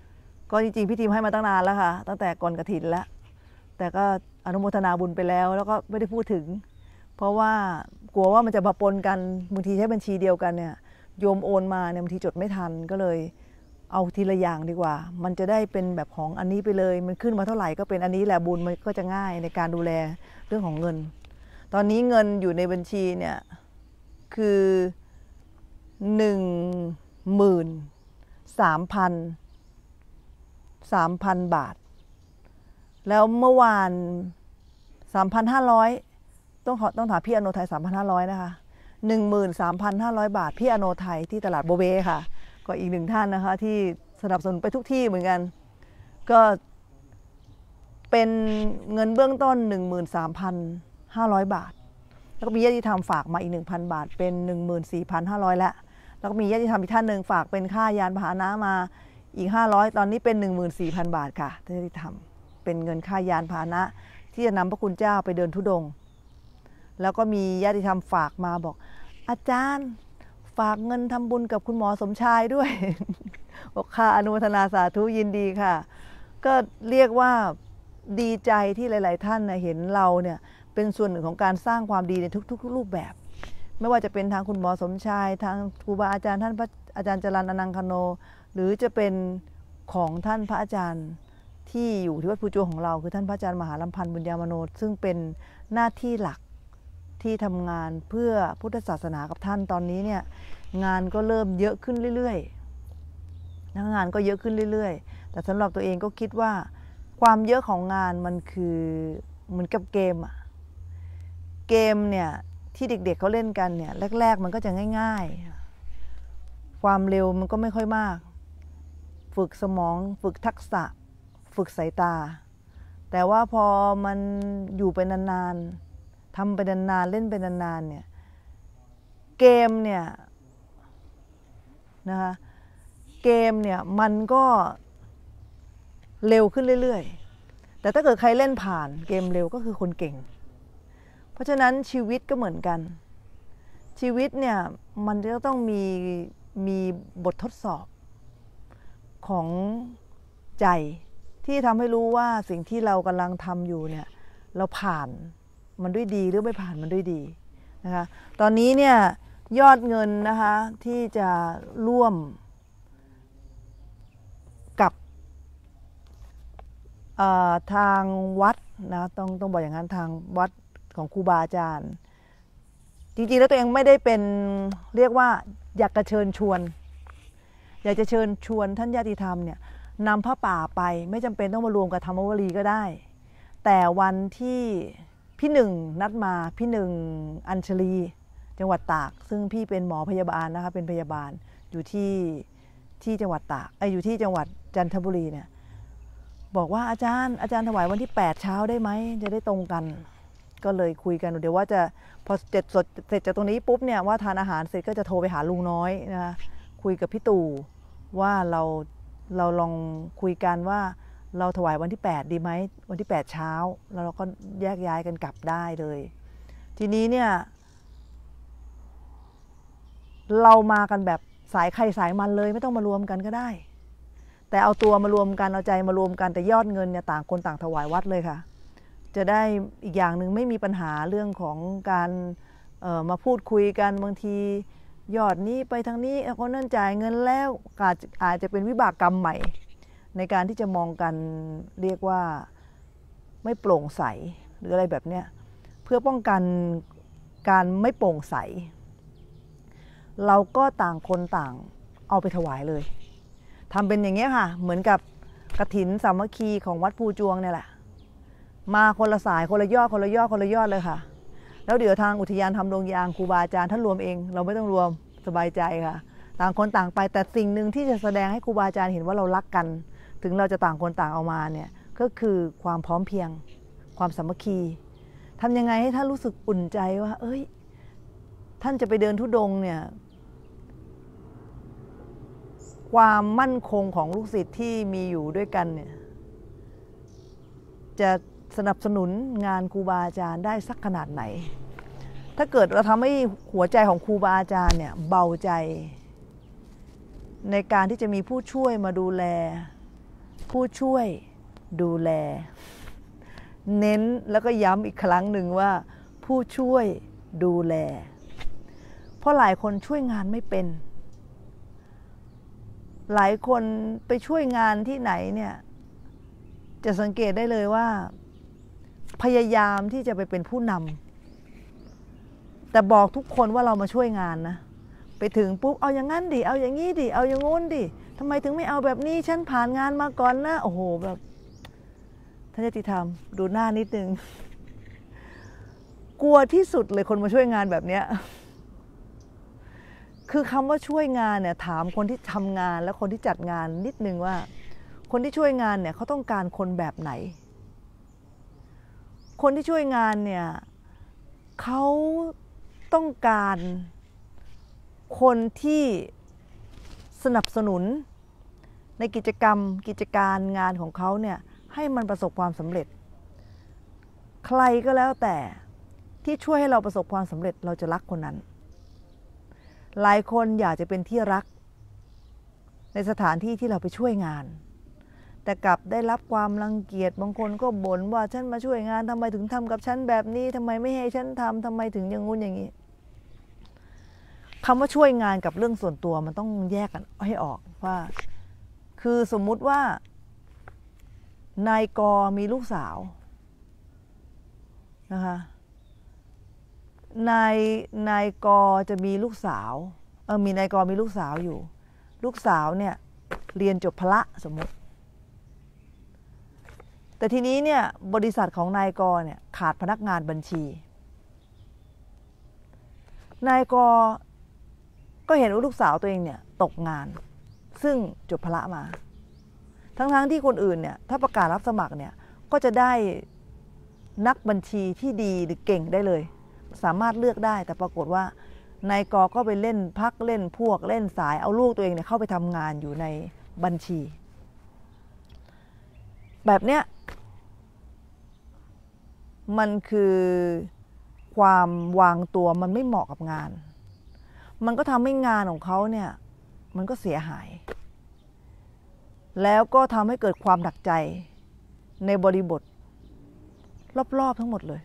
ก็จริงๆพี่ทีมให้มาตั้งนานแล้วค่ะตั้งแต่ก่อนกฐินแล้วแต่ก็อนุโมทนาบุญไปแล้วแล้วก็ไม่ได้พูดถึงเพราะว่ากลัวว่ามันจะมาปนกันบางทีใช้บัญชีเดียวกันเนี่ยโยมโอนมาเนี่ยบางทีจดไม่ทันก็เลยเอาทีละอย่างดีกว่ามันจะได้เป็นแบบของอันนี้ไปเลยมันขึ้นมาเท่าไหร่ก็เป็นอันนี้แหละบุญมันก็จะง่ายในการดูแลเรื่องของเงินตอนนี้เงินอยู่ในบัญชีเนี่ยคือหนึ่งหมื่นสามพันสามพันบาทแล้วเมื่อวานสามพันห้าร้อยต้องขอต้องถามพี่อโนไทยสามพันห้าร้อยนะคะหนึ่งหมื่นสามพันห้าร้อยบาทพี่อโนไทยที่ตลาดโบเบ้ค่ะก็อีกหนึ่งท่านนะคะที่สนับสนุนไปทุกที่เหมือนกันก็เป็นเงินเบื้องต้น หนึ่งหมื่นสามพันห้าร้อยบาทแล้วก็มีญาติธรรมฝากมาอีก หนึ่งพันบาทเป็น หนึ่งหมื่นสี่พันห้าร้อยแล้วแล้วก็มีญาติธรรมอีกท่านหนึ่งฝากเป็นค่ายานพาหนะมาอีกห้าร้อยตอนนี้เป็น หนึ่งหมื่นสี่พันบาทค่ะญาติธรรมเป็นเงินค่ายานพาหนะที่จะนำพระคุณเจ้าไปเดินธุดงค์แล้วก็มีญาติธรรมฝากมาบอกอาจารย์ฝากเงินทำบุญกับคุณหมอสมชายด้วย บอกค่ะอนุโมทนาสาธุยินดีค่ะก็เรียกว่าดีใจที่หลายๆท่านเห็นเราเนี่ยเป็นส่วนหนึ่งของการสร้างความดีในทุกๆรูปแบบไม่ว่าจะเป็นทางคุณหมอสมชายทางครูบาอาจารย์ท่านพระอาจารย์จรัญอนังคโนหรือจะเป็นของท่านพระอาจารย์ที่อยู่ที่วัดภูจวงของเราคือท่านพระอาจารย์มหาลำพันธ์บุญญามโนซึ่งเป็นหน้าที่หลักที่ทำงานเพื่อพุทธศาสนากับท่านตอนนี้เนี่ยงานก็เริ่มเยอะขึ้นเรื่อยๆงานก็เยอะขึ้นเรื่อยๆแต่สำหรับตัวเองก็คิดว่าความเยอะของงานมันคือเหมือนกับเกมอะเกมเนี่ยที่เด็กๆ เ, เขาเล่นกันเนี่ยแรกๆมันก็จะง่ายๆความเร็วมันก็ไม่ค่อยมากฝึกสมองฝึกทักษะฝึกสายตาแต่ว่าพอมันอยู่ไปนานๆทำไปนานๆเล่นไปนานๆเนี่ยเกมเนี่ยนะคะเกมเนี่ยมันก็เร็วขึ้นเรื่อยๆแต่ถ้าเกิดใครเล่นผ่านเกมเร็วก็คือคนเก่งเพราะฉะนั้นชีวิตก็เหมือนกันชีวิตเนี่ยมันจะต้องมีมีบททดสอบของใจที่ทำให้รู้ว่าสิ่งที่เรากำลังทำอยู่เนี่ยเราผ่านมันด้วยดีหรือไม่ผ่านมันด้วยดีนะคะตอนนี้เนี่ยยอดเงินนะคะที่จะร่วมกับทางวัดนะต้องต้องบอกอย่างนั้นทางวัดของครูบาอาจารย์จริงๆแล้วตัวเองไม่ได้เป็นเรียกว่าอยากจะเชิญชวนอยากจะเชิญชวนท่านญาติธรรมเนี่ยนำผ้าป่าไปไม่จำเป็นต้องมารวมกับธรรมวลีก็ได้แต่วันที่พี่หนึ่งนัดมาพี่หนึ่งอัญชลีจังหวัดตากซึ่งพี่เป็นหมอพยาบาลนะคะเป็นพยาบาลอยู่ที่ที่จังหวัดตากไออยู่ที่จังหวัดจันทบุรีเนี่ยบอกว่าอาจารย์อาจารย์ถวายวันที่แปดเช้าได้ไหมจะได้ตรงกันก็เลยคุยกันเดี๋ยวว่าจะพอเสร็จสดเสร็จจากตรงนี้ปุ๊บเนี่ยว่าทานอาหารเสร็จก็จะโทรไปหาลุงน้อยนะคุยกับพี่ตู่ว่าเราเราลองคุยกันว่าเราถวายวันที่แปดดีไหมวันที่แปดเช้าแล้วเราก็แยกย้ายกันกลับได้เลยทีนี้เนี่ยเรามากันแบบสายใครสายมันเลยไม่ต้องมารวมกันก็ได้แต่เอาตัวมารวมกันเอาใจมารวมกันแต่ยอดเงินเนี่ยต่างคนต่างถวายวัดเลยค่ะจะได้อีกอย่างหนึ่งไม่มีปัญหาเรื่องของการเอ่อมาพูดคุยกันบางทียอดนี้ไปทางนี้คนนั้นจ่ายเงินแล้วอาจอาจจะเป็นวิบากกรรมใหม่ในการที่จะมองกันเรียกว่าไม่โปร่งใสหรืออะไรแบบเนี้ยเพื่อป้องกันการไม่โปร่งใสเราก็ต่างคนต่างเอาไปถวายเลยทำเป็นอย่างเงี้ยค่ะเหมือนกับกฐินสามัคคีของวัดภูจวงเนี่ยแหละมาคนละสายคนละยอดคนละยอดคนละยอดเลยค่ะแล้วเดี๋ยวทางอุทยานทำโรงยางครูบาอาจารย์ท่านรวมเองเราไม่ต้องรวมสบายใจค่ะต่างคนต่างไปแต่สิ่งหนึ่งที่จะแสดงให้ครูบาอาจารย์เห็นว่าเรารักกันถึงเราจะต่างคนต่างเอามาเนี่ยก็คือความพร้อมเพียงความสามัคคีทำยังไงให้ท่านรู้สึกอุ่นใจว่าเอ้ยท่านจะไปเดินธุดงค์เนี่ยความมั่นคงของลูกศิษย์ที่มีอยู่ด้วยกันเนี่ยจะสนับสนุนงานครูบาอาจารย์ได้สักขนาดไหนถ้าเกิดเราทำให้หัวใจของครูบาอาจารย์เนี่ยเบาใจในการที่จะมีผู้ช่วยมาดูแลผู้ช่วยดูแลเน้นแล้วก็ย้ำอีกครั้งหนึ่งว่าผู้ช่วยดูแลเพราะหลายคนช่วยงานไม่เป็นหลายคนไปช่วยงานที่ไหนเนี่ยจะสังเกตได้เลยว่าพยายามที่จะไปเป็นผู้นำแต่บอกทุกคนว่าเรามาช่วยงานนะไปถึงปุ๊บเอาอย่างนั้นดิเอาอย่างนี้ดิเอาอย่างงู้นดิทำไมถึงไม่เอาแบบนี้ฉันผ่านงานมาก่อนนะโอ้โหแบบท่านญาติธรรมดูหน้านิดนึงกลัวที่สุดเลยคนมาช่วยงานแบบเนี้ยคือคำว่าช่วยงานเนี่ยถามคนที่ทำงานและคนที่จัดงานนิดนึงว่าคนที่ช่วยงานเนี่ยเขาต้องการคนแบบไหนคนที่ช่วยงานเนี่ยเขาต้องการคนที่สนับสนุนในกิจกรรมกิจการงานของเขาเนี่ยให้มันประสบความสำเร็จใครก็แล้วแต่ที่ช่วยให้เราประสบความสำเร็จเราจะรักคนนั้นหลายคนอยากจะเป็นที่รักในสถานที่ที่เราไปช่วยงานแต่กลับได้รับความรังเกียจบางคนก็บ่นว่าฉันมาช่วยงานทำไมถึงทำกับฉันแบบนี้ทำไมไม่ให้ฉันทำทำไมถึงอย่างงู้นอย่างนี้คำว่าช่วยงานกับเรื่องส่วนตัวมันต้องแยกกันให้ออกว่าคือสมมุติว่านายกมีลูกสาวนะคะนายนายกจะมีลูกสาวเออมีนายกมีลูกสาวอยู่ลูกสาวเนี่ยเรียนจบพละสมมติแต่ทีนี้เนี่ยบริษัทของนายกเนี่ยขาดพนักงานบัญชีนายกก็เห็นว่าลูกสาวตัวเองเนี่ยตกงานซึ่งจบพละมาทั้งๆที่คนอื่นเนี่ยถ้าประกาศรับสมัครเนี่ยก็จะได้นักบัญชีที่ดีหรือเก่งได้เลยสามารถเลือกได้แต่ปรากฏว่านายกก็ไปเล่นพักเล่นพวกเล่นสายเอาลูกตัวเองเนี่ยเข้าไปทำงานอยู่ในบัญชีแบบเนี้ยมันคือความวางตัวมันไม่เหมาะกับงานมันก็ทำให้งานของเขาเนี่ยมันก็เสียหายแล้วก็ทำให้เกิดความหนักใจในบริบทรอบๆทั้งหมดเลย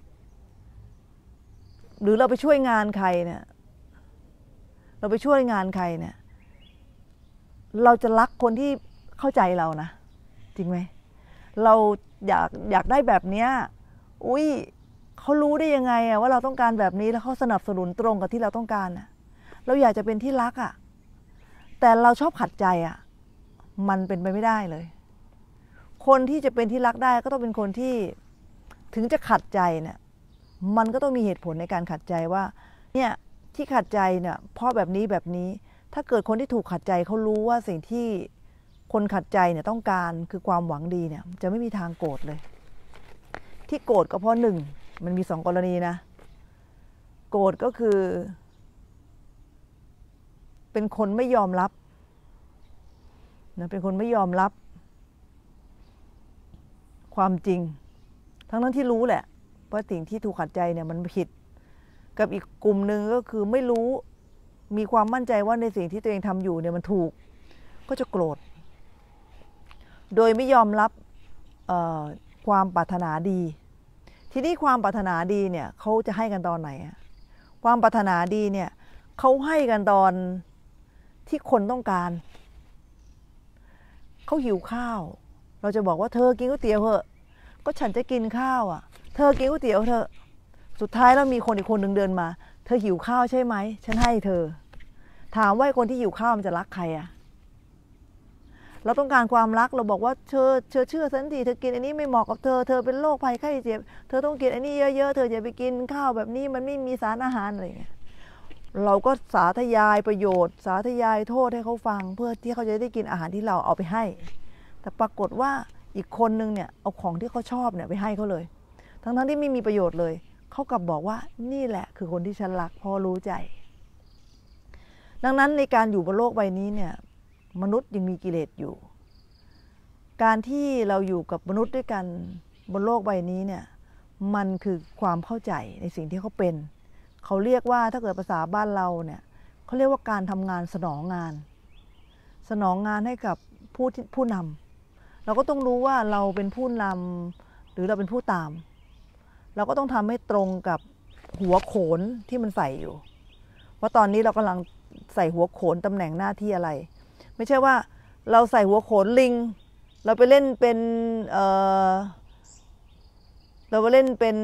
หรือเราไปช่วยงานใครเนี่ยเราไปช่วยงานใครเนี่ยเราจะรักคนที่เข้าใจเรานะจริงไหมเราอยากอยากได้แบบเนี้ยอุ้ยเขารู้ได้ยังไงอะว่าเราต้องการแบบนี้แล้วเขาสนับสนุนตรงกับที่เราต้องการอะเราอยากจะเป็นที่รักอะแต่เราชอบขัดใจอะมันเป็นไปไม่ได้เลยคนที่จะเป็นที่รักได้ก็ต้องเป็นคนที่ถึงจะขัดใจเนี่ยมันก็ต้องมีเหตุผลในการขัดใจว่าเนี่ยที่ขัดใจเนี่ยเพราะแบบนี้แบบนี้ถ้าเกิดคนที่ถูกขัดใจเขารู้ว่าสิ่งที่คนขัดใจเนี่ยต้องการคือความหวังดีเนี่ยจะไม่มีทางโกรธเลยที่โกรธก็เพราะหนึ่งมันมีสองกรณีนะโกรธก็คือเป็นคนไม่ยอมรับนะเป็นคนไม่ยอมรับความจริงทั้งนั้นที่รู้แหละว่าสิ่งที่ถูกขัดใจเนี่ยมันผิดกับอีกกลุ่มหนึ่งก็คือไม่รู้มีความมั่นใจว่าในสิ่งที่ตัวเองทำอยู่เนี่ยมันถูกก็จะโกรธโดยไม่ยอมรับความปรารถนาดีทีนี้ความปรารถนาดีเนี่ยเขาจะให้กันตอนไหนความปรารถนาดีเนี่ยเขาให้กันตอนที่คนต้องการเขาหิวข้าวเราจะบอกว่าเธอกินก๋วยเตี๋ยวเถอะก็ฉันจะกินข้าวอ่ะเธอกินก๋วยเตี๋ยวเถอะสุดท้ายแล้วมีคนอีกคนหนึ่งเดินมาเธอหิวข้าวใช่ไหมฉันให้เธอถามว่าคนที่หิวข้าวมันจะรักใครอ่ะเราต้องการความรักเราบอกว่าเธอเธอเชื่อฉันทีเธอกินอันนี้ไม่เหมาะกับเธอเธอเป็นโรคภัยไข้เจ็บเธอต้องกินอันนี้เยอะๆเธออย่าไปกินข้าวแบบนี้มันไม่มีสารอาหารอะไรอย่างเงี้ยเราก็สาธยายประโยชน์สาธยายโทษให้เขาฟังเพื่อที่เขาจะได้กินอาหารที่เราเอาไปให้แต่ปรากฏว่าอีกคนนึงเนี่ยเอาของที่เขาชอบเนี่ยไปให้เขาเลยทั้งๆที่ไม่มีประโยชน์เลยเขากลับบอกว่านี่แหละคือคนที่ฉันรักเพราะรู้ใจดังนั้นในการอยู่บนโลกใบนี้เนี่ยมนุษย์ยังมีกิเลสอยู่การที่เราอยู่กับมนุษย์ด้วยกันบนโลกใบนี้เนี่ยมันคือความเข้าใจในสิ่งที่เขาเป็นเขาเรียกว่าถ้าเกิดภาษาบ้านเราเนี่ยเขาเรียกว่าการทำงานสนองงานสนองงานให้กับผู้ผู้นำเราก็ต้องรู้ว่าเราเป็นผู้นำหรือเราเป็นผู้ตามเราก็ต้องทำให้ตรงกับหัวโขนที่มันใส่อยู่เพราะตอนนี้เรากำลังใส่หัวโขนตำแหน่งหน้าที่อะไรไม่ใช่ว่าเราใส่หัวโขนลิงเราไปเล่นเป็นเออเราไปเล่นเป็น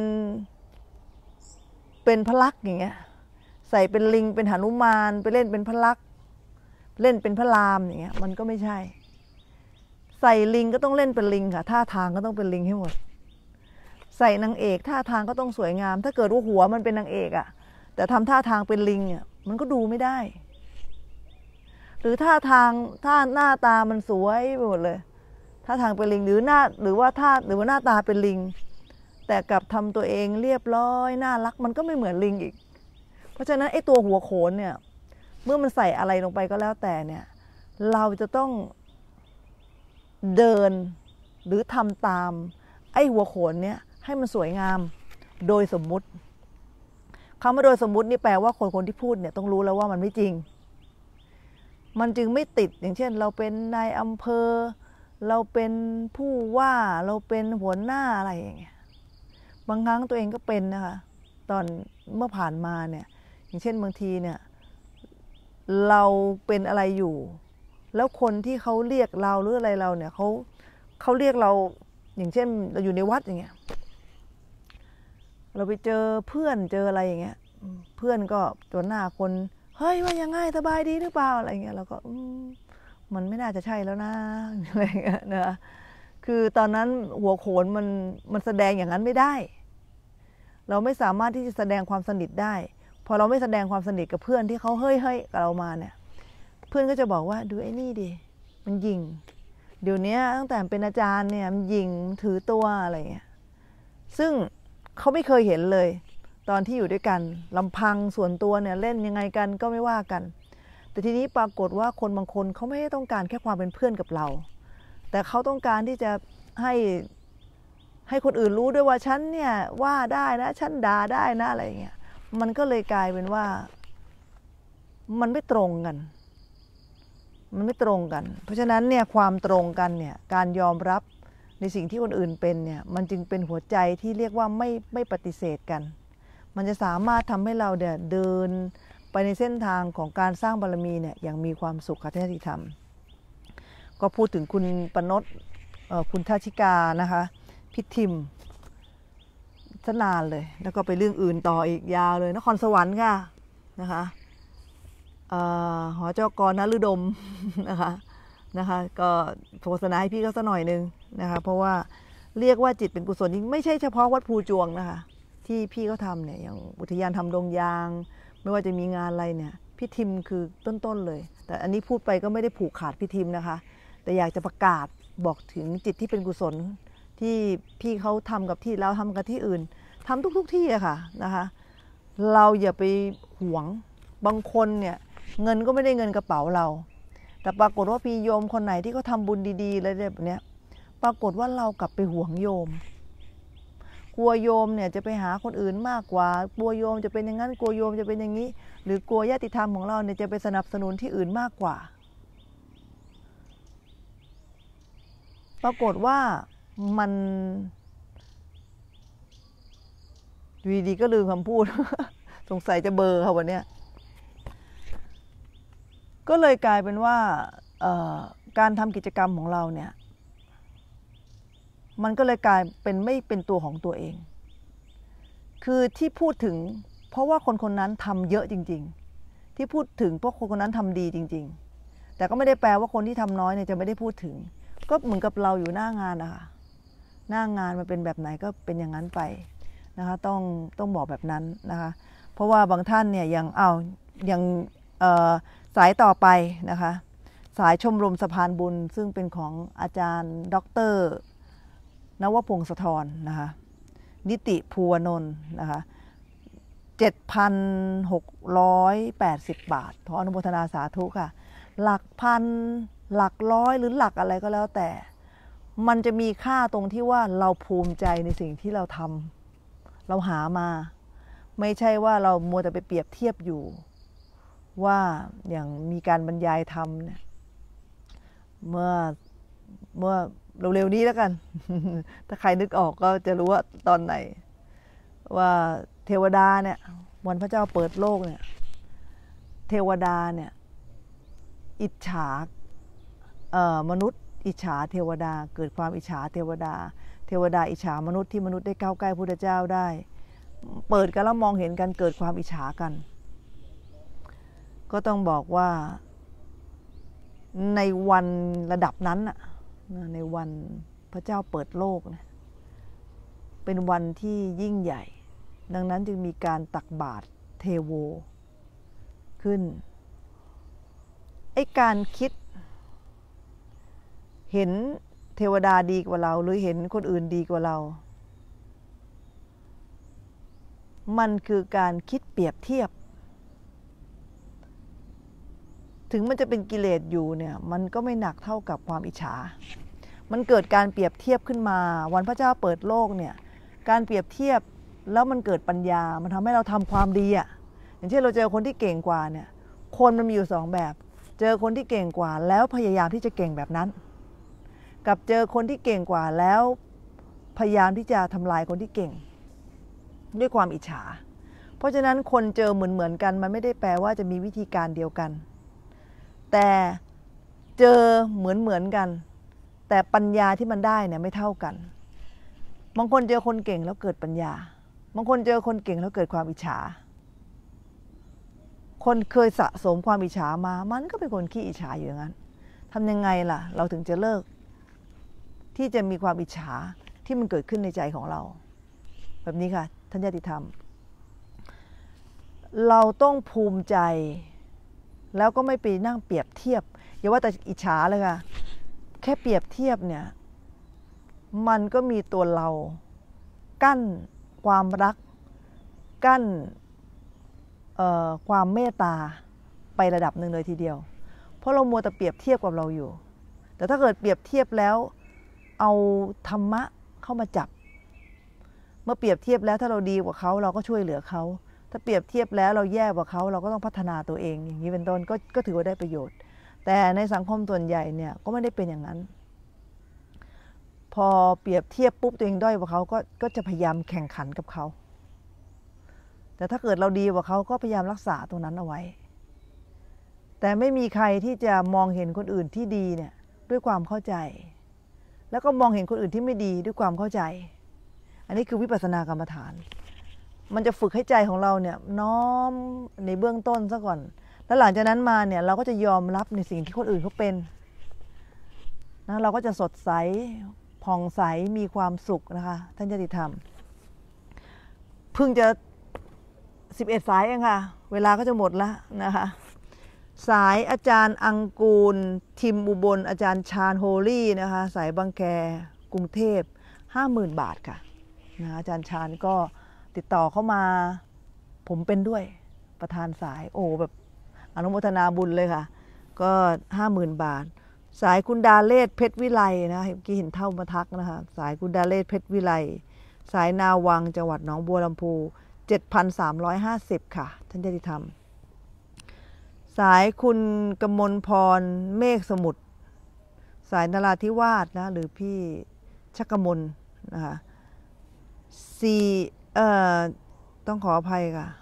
เป็นพลักอย่างเงี้ยใส่เป็นลิงเป็นหนุมานไปเล่นเป็นพลักเล่นเป็นพระรามอย่างเงี้ยมันก็ไม่ใช่ใส่ลิงก็ต้องเล่นเป็นลิงค่ะท่าทางก็ต้องเป็นลิงให้หมดใส่นางเอกท่าทางก็ต้องสวยงามถ้าเกิดว่าหัวมันเป็นนางเอกอะแต่ทำท่าทางเป็นลิงเนี่ยมันก็ดูไม่ได้หรือท่าทางท่าหน้าตามันสวยไปหมดเลยท่าทางเป็นลิงหรือหน้าหรือว่าท่าหรือว่าหน้าตาเป็นลิงแต่กลับทำตัวเองเรียบร้อยน่ารักมันก็ไม่เหมือนลิงอีกเพราะฉะนั้นไอ้ตัวหัวโขนเนี่ยเมื่อมันใส่อะไรลงไปก็แล้วแต่เนี่ยเราจะต้องเดินหรือทำตามไอ้หัวโขนเนี่ยให้มันสวยงามโดยสมมุติคำว่าโดยสมมุตินี่แปลว่าคนคนที่พูดเนี่ยต้องรู้แล้วว่ามันไม่จริงมันจึงไม่ติดอย่างเช่นเราเป็นนายอำเภอเราเป็นผู้ว่าเราเป็นหัวหน้าอะไรอย่างเงี้ยบางครั้งตัวเองก็เป็นนะคะตอนเมื่อผ่านมาเนี่ยอย่างเช่นบางทีเนี่ยเราเป็นอะไรอยู่แล้วคนที่เขาเรียกเราหรืออะไรเราเนี่ยเขาเขาเรียกเราอย่างเช่นเราอยู่ในวัดอย่างเงี้ยเราไปเจอเพื่อนเจออะไรอย่างเงี้ยเพื่อนก็ตัวหน้าคนเฮ้ยว่ายังไงสบายดีหรือเปล่าอะไรเงี้ยเราก็มันไม่น่าจะใช่แล้วนะอะไรเงี้ยนะคือตอนนั้นหัวโขนมันมันแสดงอย่างนั้นไม่ได้เราไม่สามารถที่จะแสดงความสนิทได้พอเราไม่แสดงความสนิทกับเพื่อนที่เขาเฮ้ยเฮ้ยกับเรามาเนี่ยเพื่อนก็จะบอกว่าดูไอ้นี่ดิมันยิงเดี๋ยวนี้ตั้งแต่เป็นอาจารย์เนี่ยมันยิงถือตัวอะไรเงี้ยซึ่งเขาไม่เคยเห็นเลยตอนที่อยู่ด้วยกันลำพังส่วนตัวเนี่ยเล่นยังไงกันก็ไม่ว่ากันแต่ทีนี้ปรากฏว่าคนบางคนเขาไม่ได้ต้องการแค่ความเป็นเพื่อนกับเราแต่เขาต้องการที่จะให้ให้คนอื่นรู้ด้วยว่าฉันเนี่ยว่าได้นะฉันด่าได้นะอะไรเงี้ยมันก็เลยกลายเป็นว่ามันไม่ตรงกันมันไม่ตรงกันเพราะฉะนั้นเนี่ยความตรงกันเนี่ยการยอมรับในสิ่งที่คนอื่นเป็นเนี่ยมันจึงเป็นหัวใจที่เรียกว่าไม่ไม่ปฏิเสธกันมันจะสามารถทำให้เราเดินเดินไปในเส้นทางของการสร้างบารมีเนี่ยอย่างมีความสุขค่ะที่ทำก็พูดถึงคุณปนดคุณทาชิกานะคะพิทิมสนานเลยแล้วก็ไปเรื่องอื่นต่ออีกยาวเลยนครสวรรค์ค่ะนะคะหอเจ้ากรนฤดมนะคะนะคะก็โฆษณาให้พี่เขาสักหน่อยนึงนะคะเพราะว่าเรียกว่าจิตเป็นกุศลจริงไม่ใช่เฉพาะวัดภูจวงนะคะที่พี่เขาทำเนี่ยอย่างอุทยานทำดงยางไม่ว่าจะมีงานอะไรเนี่ยพี่ทิมคือต้นๆเลยแต่อันนี้พูดไปก็ไม่ได้ผูกขาดพี่ทิมนะคะแต่อยากจะประกาศบอกถึงจิตที่เป็นกุศลที่พี่เขาทำกับที่เราทำกับที่อื่นทำทุกๆที่อะค่ะนะคะเราอย่าไปหวงบางคนเนี่ยเงินก็ไม่ได้เงินกระเป๋าเราแต่ปรากฏว่าพี่โยมคนไหนที่เขาทำบุญดีๆอะไรแบบนี้ปรากฏว่าเรากลับไปหวงโยมกลัวโยมเนี่ยจะไปหาคนอื่นมากกว่ากลัวโยมจะเป็นอย่างนั้นกลัวโยมจะเป็นอย่างนี้หรือกลัวญาติธรรมของเราเนี่ยจะไปสนับสนุนที่อื่นมากกว่าปรากฏว่ามันอยู่ดีๆก็ลืมคำพูด สงสัยจะเบอร์ค่ะวันนี้ก็เลยกลายเป็นว่าการทำกิจกรรมของเราเนี่ยมันก็เลยกลายเป็นไม่เป็นตัวของตัวเองคือที่พูดถึงเพราะว่าคนคนนั้นทำเยอะจริงๆที่พูดถึงเพราะคนคนนั้นทำดีจริงๆแต่ก็ไม่ได้แปลว่าคนที่ทำน้อยเนี่ยจะไม่ได้พูดถึงก็เหมือนกับเราอยู่หน้างานนะคะหน้างานมันเป็นแบบไหนก็เป็นอย่างนั้นไปนะคะต้องต้องบอกแบบนั้นนะคะเพราะว่าบางท่านเนี่ยยังเอายังสายต่อไปนะคะสายชมรมสะพานบุญซึ่งเป็นของอาจารย์ดร.นวพงศธรนะคะนิติภูวนนท์นะคะ เจ็ดพันหกร้อยแปดสิบ บาทขออนุโมทนาสาธุค่ะหลักพันหลักร้อยหรือหลักอะไรก็แล้วแต่มันจะมีค่าตรงที่ว่าเราภูมิใจในสิ่งที่เราทำเราหามาไม่ใช่ว่าเรามัวแต่ไปเปรียบเทียบอยู่ว่าอย่างมีการบรรยายธรรมเนี่ยเมื่อเมื่อเร็วๆนี้แล้วกัน ถ้าใครนึกออกก็จะรู้ว่าตอนไหนว่าเทวดาเนี่ยวันพระเจ้าเปิดโลกเนี่ยเทวดาเนี่ยอิจฉาเอ่อมนุษย์อิจฉาเทวดาเกิดความอิจฉาเทวดาเทวดาอิจฉามนุษย์ที่มนุษย์ได้เข้าใกล้พระพุทธเจ้าได้เปิดกันแล้วมองเห็นกันเกิดความอิจฉากันก็ต้องบอกว่าในวันระดับนั้นน่ะในวันพระเจ้าเปิดโลกนะเป็นวันที่ยิ่งใหญ่ดังนั้นจึงมีการตักบาตรเทโวขึ้นไอ้การคิดเห็นเทวดาดีกว่าเราหรือเห็นคนอื่นดีกว่าเรามันคือการคิดเปรียบเทียบถึงมันจะเป็นกิเลสอยู่เนี่ยมันก็ไม่หนักเท่ากับความอิจฉามันเกิดการเปรียบเทียบขึ้นมาวันพระเจ้าเปิดโลกเนี่ยการเปรียบเทียบแล้วมันเกิดปัญญามันทำให้เราทำความดีอ่ะอย่างเช่นเราเจอคนที่เก่งกว่าเนี่ยคนมันมีอยู่สองแบบเจอคนที่เก่งกว่าแล้วพยายามที่จะเก่งแบบนั้นกับเจอคนที่เก่งกว่าแล้วพยายามที่จะทำลายคนที่เก่งด้วยความอิจฉาเพราะฉะนั้นคนเจอเหมือนเหมือนกันมันไม่ได้แปลว่าจะมีวิธีการเดียวกันแต่เจอเหมือนเหมือนกันแต่ปัญญาที่มันได้เนี่ยไม่เท่ากันบางคนเจอคนเก่งแล้วเกิดปัญญาบางคนเจอคนเก่งแล้วเกิดความอิจฉาคนเคยสะสมความอิจฉามามันก็เป็นคนขี้อิจฉาอยู่อย่างนั้นทำยังไงล่ะเราถึงจะเลิกที่จะมีความอิจฉาที่มันเกิดขึ้นในใจของเราแบบนี้ค่ะท่านญาติธรรมเราต้องภูมิใจแล้วก็ไม่ไปนั่งเปรียบเทียบอย่าว่าแต่อิจฉาเลยค่ะแค่เปรียบเทียบเนี่ยมันก็มีตัวเรากั้นความรักกั้นความเมตตาไประดับหนึ่งเลยทีเดียวเพราะเรามัวแต่เปรียบเทียบกับเราอยู่แต่ถ้าเกิดเปรียบเทียบแล้วเอาธรรมะเข้ามาจับเมื่อเปรียบเทียบแล้วถ้าเราดีกว่าเขาเราก็ช่วยเหลือเขาถ้าเปรียบเทียบแล้วเราแย่กว่าเขาเราก็ต้องพัฒนาตัวเองอย่างนี้เป็นต้นก็ก็ถือว่าได้ประโยชน์แต่ในสังคมส่วนใหญ่เนี่ยก็ไม่ได้เป็นอย่างนั้นพอเปรียบเทียบปุ๊บตัวเองด้อยกว่าเขาก็ก็จะพยายามแข่งขันกับเขาแต่ถ้าเกิดเราดีกว่าเขาก็พยายามรักษาตรงนั้นเอาไว้แต่ไม่มีใครที่จะมองเห็นคนอื่นที่ดีเนี่ยด้วยความเข้าใจแล้วก็มองเห็นคนอื่นที่ไม่ดีด้วยความเข้าใจอันนี้คือวิปัสสนากรรมฐานมันจะฝึกให้ใจของเราเนี่ยน้อมในเบื้องต้นซะก่อนแล้วหลังจากนั้นมาเนี่ยเราก็จะยอมรับในสิ่งที่คนอื่นเขาเป็นนะเราก็จะสดใสผ่องใสมีความสุขนะคะท่านญาติธรรมเพิ่งจะสิบเอ็ดสายเองค่ะเวลาก็จะหมดแล้วนะคะสายอาจารย์อังกูลทิมอุบลอาจารย์ชาญโฮลี่นะคะสายบางแคกรุงเทพ ห้าหมื่น บาทค่ะนะอาจารย์ชาญก็ติดต่อเข้ามาผมเป็นด้วยประธานสายโอ้แบบอนุโมทนาบุญเลยค่ะก็ ห้าหมื่น บาทสายคุณดาเลศเพชรวิไลนะเมื่อกี้เห็นเท่ามาทักนะคะสายคุณดาเลศเพชรวิไลสายนาวังจังหวัดหนองบัวลำพู เจ็ดพันสามร้อยห้าสิบ ค่ะท่านญาติธรรมสายคุณกมลพรเมฆสมุทรสายนราธิวาสนะหรือพี่ชักกมลนะคะสี่เอ่อต้องขออภัยค่ะ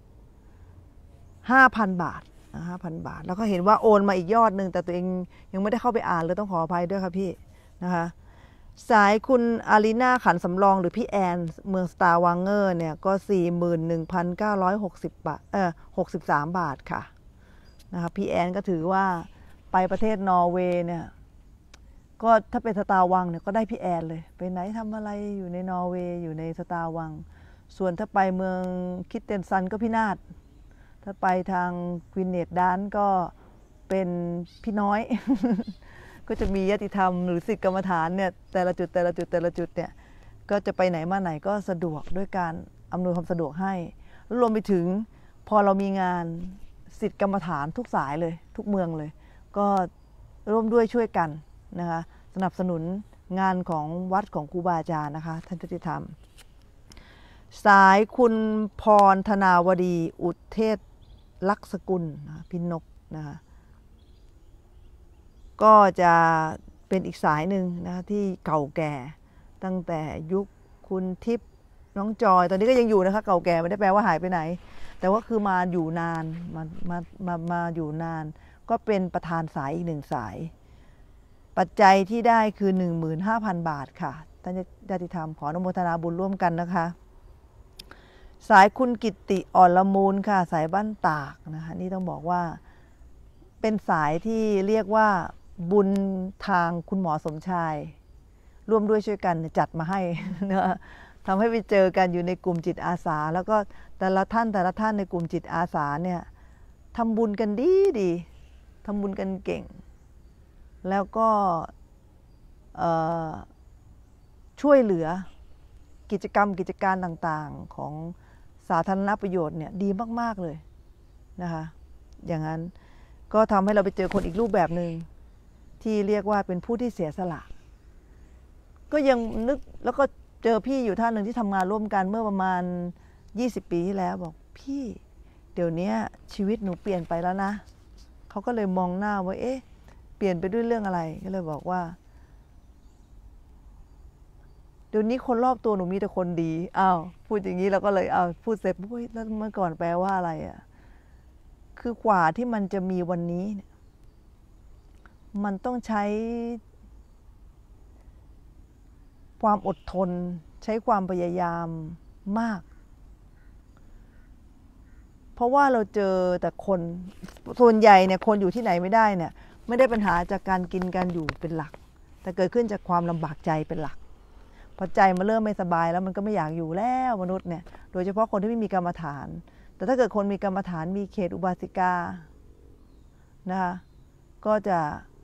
ห้าพัน บาทนะห้าพัน บาทแล้วก็เห็นว่าโอนมาอีกยอดหนึ่งแต่ตัวเองยังไม่ได้เข้าไปอ่านเลยต้องขออภัยด้วยค่ะพี่นะคะสายคุณอารีนาขันสำรองหรือพี่แอนเมืองสตาร์วังเกอร์เนี่ยก็ สี่หมื่นหนึ่งพันเก้าร้อยหกสิบ บาทเออหกสิบสาม บาทค่ะนะคะพี่แอนก็ถือว่าไปประเทศนอร์เวย์เนี่ยก็ถ้าเป็นสตาร์วังเนี่ยก็ได้พี่แอนเลยไปไหนทำอะไรอยู่ในนอร์เวย์อยู่ในสตาร์วังส่วนถ้าไปเมืองคิดเตนซันก็พินาศถ้าไปทางควินเนตดานก็เป็นพี่น้อย ก็จะมีญาติธรรมหรือศิษย์กรรมฐานเนี่ยแต่ละจุดแต่ละจุดแต่ละจุดเนี่ยก็จะไปไหนมาไหนก็สะดวกด้วยการอำนวยความสะดวกให้รวมไปถึงพอเรามีงานศิษย์กรรมฐานทุกสายเลยทุกเมืองเลยก็ร่วมด้วยช่วยกันนะคะสนับสนุนงานของวัดของครูบาอาจารย์นะคะท่านญาติธรรมสายคุณพรธนาวดีอุเทศลักษกุลพินกนะคะก็จะเป็นอีกสายหนึ่งนะคะที่เก่าแก่ตั้งแต่ยุคคุณทิพย์น้องจอยตอนนี้ก็ยังอยู่นะคะเก่าแก่ไม่ได้แปลว่าหายไปไหนแต่ว่าคือมาอยู่นานมามามามาอยู่นานก็เป็นประธานสายอีกหนึ่งสายปัจจัยที่ได้คือ หนึ่งหมื่นห้าพัน บาทค่ะท่านญาติธรรมขออนุโมทนาบุญร่วมกันนะคะสายคุณกิตติอ่อนละมูลค่ะสายบ้านตากนะคะนี่ต้องบอกว่าเป็นสายที่เรียกว่าบุญทางคุณหมอสมชายร่วมด้วยช่วยกันจัดมาให้นะทำให้ไปเจอกันอยู่ในกลุ่มจิตอาสาแล้วก็แต่ละท่านแต่ละท่านในกลุ่มจิตอาสาเนี่ยทำบุญกันดีดีทำบุญกันเก่งแล้วก็ช่วยเหลือกิจกรรมกิจการต่างๆของสาธารณประโยชน์เนี่ยดีมากๆเลยนะคะอย่างนั้นก็ทำให้เราไปเจอคนอีกรูปแบบหนึ่งที่เรียกว่าเป็นผู้ที่เสียสละก็ยังนึกแล้วก็เจอพี่อยู่ท่านหนึ่งที่ทำงานร่วมกันเมื่อประมาณยี่สิบปีที่แล้วบอกพี่เดี๋ยวนี้ชีวิตหนูเปลี่ยนไปแล้วนะเขาก็เลยมองหน้าว่าเอ๊ะเปลี่ยนไปด้วยเรื่องอะไรก็เลยบอกว่าเดี๋ยวนี้คนรอบตัวหนูมีแต่คนดีอ้าวพูดอย่างนี้เราก็เลยอ้าวพูดเสร็จปุ๊บแล้วเมื่อก่อนแปลว่าอะไรอ่ะคือกว่าที่มันจะมีวันนี้เนี่ยมันต้องใช้ความอดทนใช้ความพยายามมากเพราะว่าเราเจอแต่คนส่วนใหญ่เนี่ยคนอยู่ที่ไหนไม่ได้เนี่ยไม่ได้ปัญหาจากการกินการอยู่เป็นหลักแต่เกิดขึ้นจากความลำบากใจเป็นหลักพอใจมันเริ่มไม่สบายแล้วมันก็ไม่อยากอยู่แล้วมนุษย์เนี่ยโดยเฉพาะคนที่ไม่มีกรรมฐานแต่ถ้าเกิดคนมีกรรมฐานมีเขตอุบาสิกานะคะก็จะ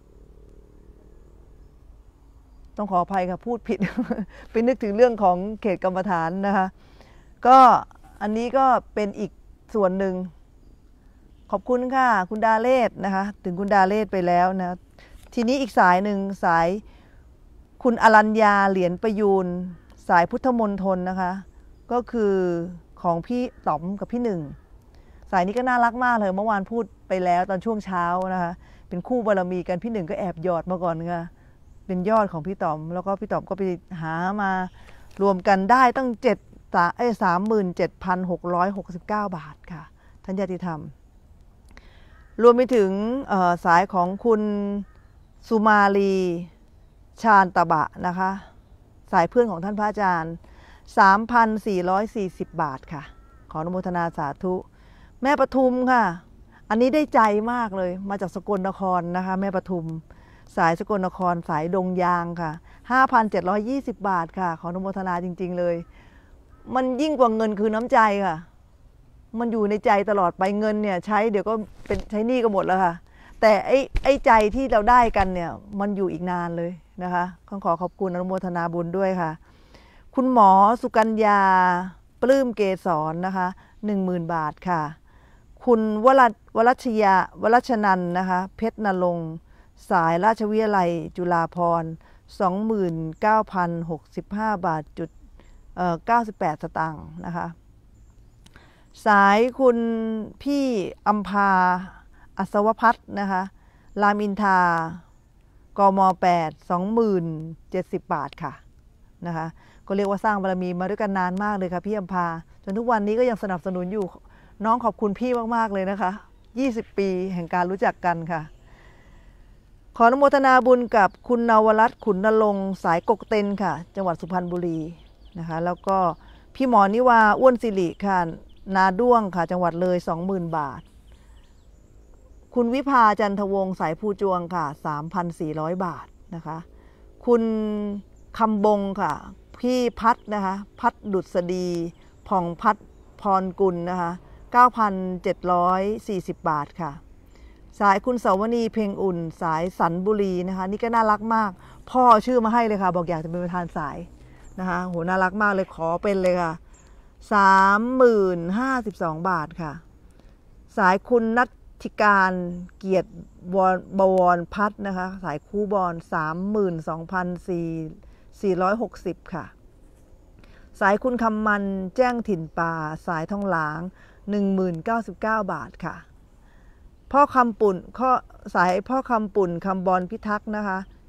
ต้องขออภัยค่ะพูดผิด ไปนึกถึงเรื่องของเขตกรรมฐานนะคะก็อันนี้ก็เป็นอีกส่วนหนึ่งขอบคุณค่ะคุณดาเลศนะคะถึงคุณดาเลศไปแล้วนะทีนี้อีกสายหนึ่งสายคุณอรัญญาเหรียญประยูนสายพุทธมณฑลนะคะก็คือของพี่ต๋อมกับพี่หนึ่งสายนี้ก็น่ารักมากเลยเมื่อวานพูดไปแล้วตอนช่วงเช้านะคะเป็นคู่บารมีกันพี่หนึ่งก็แอบหยอดมาก่อนค่ะเป็นยอดของพี่ต๋อมแล้วก็พี่ต๋อมก็ไปหามารวมกันได้ตั้งเจ็ดไอ้สามหมื่นเจ็ดพันหกร้อยหกสิบเก้าบาทค่ะท่านญาติธรรมรวมไปถึงสายของคุณสุมาลีชาญตบะนะคะสายเพื่อนของท่านพระอาจารย์ สามพันสี่ร้อยสี่สิบ บาทค่ะขออนุโมทนาสาธุแม่ปทุมค่ะอันนี้ได้ใจมากเลยมาจากสกลนครนะคะแม่ปทุมสายสกลนครสายดงยางค่ะ ห้าพันเจ็ดร้อยยี่สิบ บาทค่ะขออนุโมทนาจริงๆเลยมันยิ่งกว่าเงินคือน้ำใจค่ะมันอยู่ในใจตลอดไปเงินเนี่ยใช้เดี๋ยวก็เป็นใช้หนี้ก็หมดแล้วค่ะแต่ไอ้ไอ้ใจที่เราได้กันเนี่ยมันอยู่อีกนานเลยนะคะขอขอขอบคุณอนุโมทนาบุญด้วยค่ะคุณหมอสุกัญญาปลื้มเกษรนะคะหนึ่งหมื่นบาทค่ะคุณวรัตวรัชยาวรัชนันนะคะเพชรนรงค์สายราชวิทยาลัยจุฬาภรณ์ สองหมื่นเก้าพันหกสิบห้า บาทจุดเอ่อเก้าสิบแปดสตางค์นะคะสายคุณพี่อัมพาอัศวพัฒน์นะคะรามอินทรากมแปด สองหมื่นเจ็ดสิบ บาทค่ะนะคะก็เรียกว่าสร้างบารมีมาด้วยกันนานมากเลยค่ะพี่อัมพาจนทุกวันนี้ก็ยังสนับสนุนอยู่น้องขอบคุณพี่มากๆเลยนะคะยี่สิบปีแห่งการรู้จักกันค่ะขออนุโมทนาบุญกับคุณนวรัตน์ขุนนรงค์สายกกเต็นค่ะจังหวัดสุพรรณบุรีนะคะแล้วก็พี่หมอนิวาอ้วนสิริค่ะนาด้วงค่ะจังหวัดเลย สองหมื่น บาทคุณวิภาจันทวงศ์สายภูจวงค่ะ สามพันสี่ร้อย บาทนะคะคุณคำบงค่ะพี่พัดนะคะพัดดุษฎีผ่องพัดพรกุลนะคะ เก้าพันเจ็ดร้อยสี่สิบ บาทค่ะสายคุณสาวนีเพ็งอุ่นสายสันบุรีนะคะนี่ก็น่ารักมากพ่อชื่อมาให้เลยค่ะบอกอยากจะเป็นประธานสายนะคะโหน่ารักมากเลยขอเป็นเลยค่ะ สามหมื่นห้าสิบสอง บาทค่ะสายคุณนัทธิการเกียรติบวรพัฒนะคะสายคู่บอล สามหมื่นสองพันสี่ร้อยหกสิบ ค่ะสายคุณคำมันแจ้งถิ่นป่าสายทองหลาง หนึ่งหมื่นเก้าสิบเก้า บาทค่ะพ่อคำปุ่นข้อสายพ่อคำปุ่นคำบอลพิทักษ์นะคะ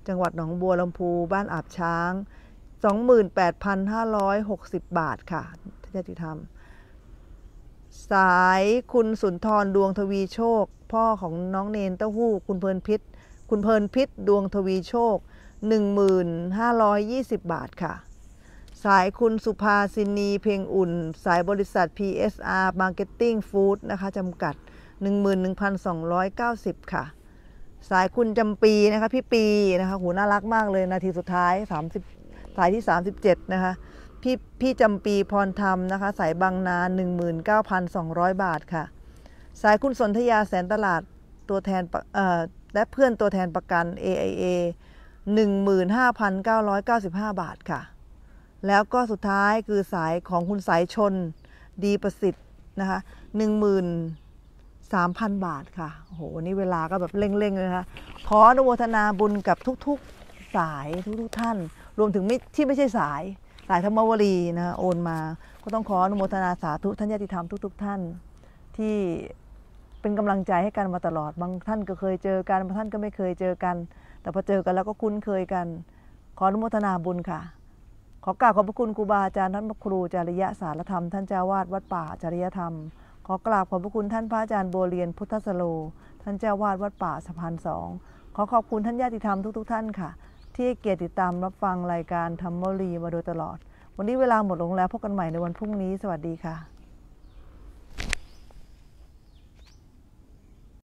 จังหวัดหนองบัวลำพูบ้านอาบช้าง สองหมื่นแปดพันห้าร้อยหกสิบ บาทค่ะท่านญาติธรรมสายคุณสุนทรดวงทวีโชคพ่อของน้องเนนเต้าหู้คุณเพลินพิษคุณเพลินพิษดวงทวีโชค หนึ่งหมื่นห้าร้อยยี่สิบ บาทค่ะสายคุณสุภาสินีเพ็งอุ่นสายบริษัท พี เอส อาร์ Marketing Food นะคะจำกัด หนึ่งหมื่นหนึ่งพันสองร้อยเก้าสิบ ค่ะสายคุณจำปีนะคะพี่ปีนะคะหูน่ารักมากเลยนาทีสุดท้ายสามสิบสายที่สามสิบเจ็ดนะคะพี่พี่จำปีพรธรรมนะคะสายบางนา หนึ่งหมื่นเก้าพันสองร้อย บาทค่ะสายคุณสนธยาแสนตลาดตัวแทนเอ่อและเพื่อนตัวแทนประกัน เอ ไอ เอ หนึ่งหมื่นห้าพันเก้าร้อยเก้าสิบห้า บาทค่ะแล้วก็สุดท้ายคือสายของคุณสายชนดีประสิทธิ์นะคะ หนึ่งหมื่นสามพัน บาทค่ะโอ้โหวันนี้เวลาก็แบบเร่งๆเลยนะคะขออนุโมทนาบุญกับทุกๆสายทุกๆท่านรวมถึงไม่ที่ไม่ใช่สายสายธรรมวลีนะโอนมาก็ต้องขออนุโมทนาสาธุท่านญาติธรรมทุกๆท่านที่เป็นกำลังใจให้กันมาตลอดบางท่านก็เคยเจอกันบางท่านก็ไม่เคยเจอกันแต่พอเจอกันแล้วก็คุ้นเคยกันขออนุโมทนาบุญค่ะขอกราบขอบพระคุณครูบาอาจารย์ท่านพระครูจริยสารธรรมท่านเจ้าวาดวัดป่าจริยธรรมขอกราบขอบพระคุณท่านพระอาจารย์บัวเรียนพุทธสโลท่านเจ้าวาดวัดป่าสะพานสองขอขอบคุณท่านญาติธรรมทุกๆท่านค่ะที่เกียรติติดตามรับฟังรายการธรรมวลีมาโดยตลอดวันนี้เวลาหมดลงแล้วพบกันใหม่ในวันพรุ่งนี้สวัสดีค่ะ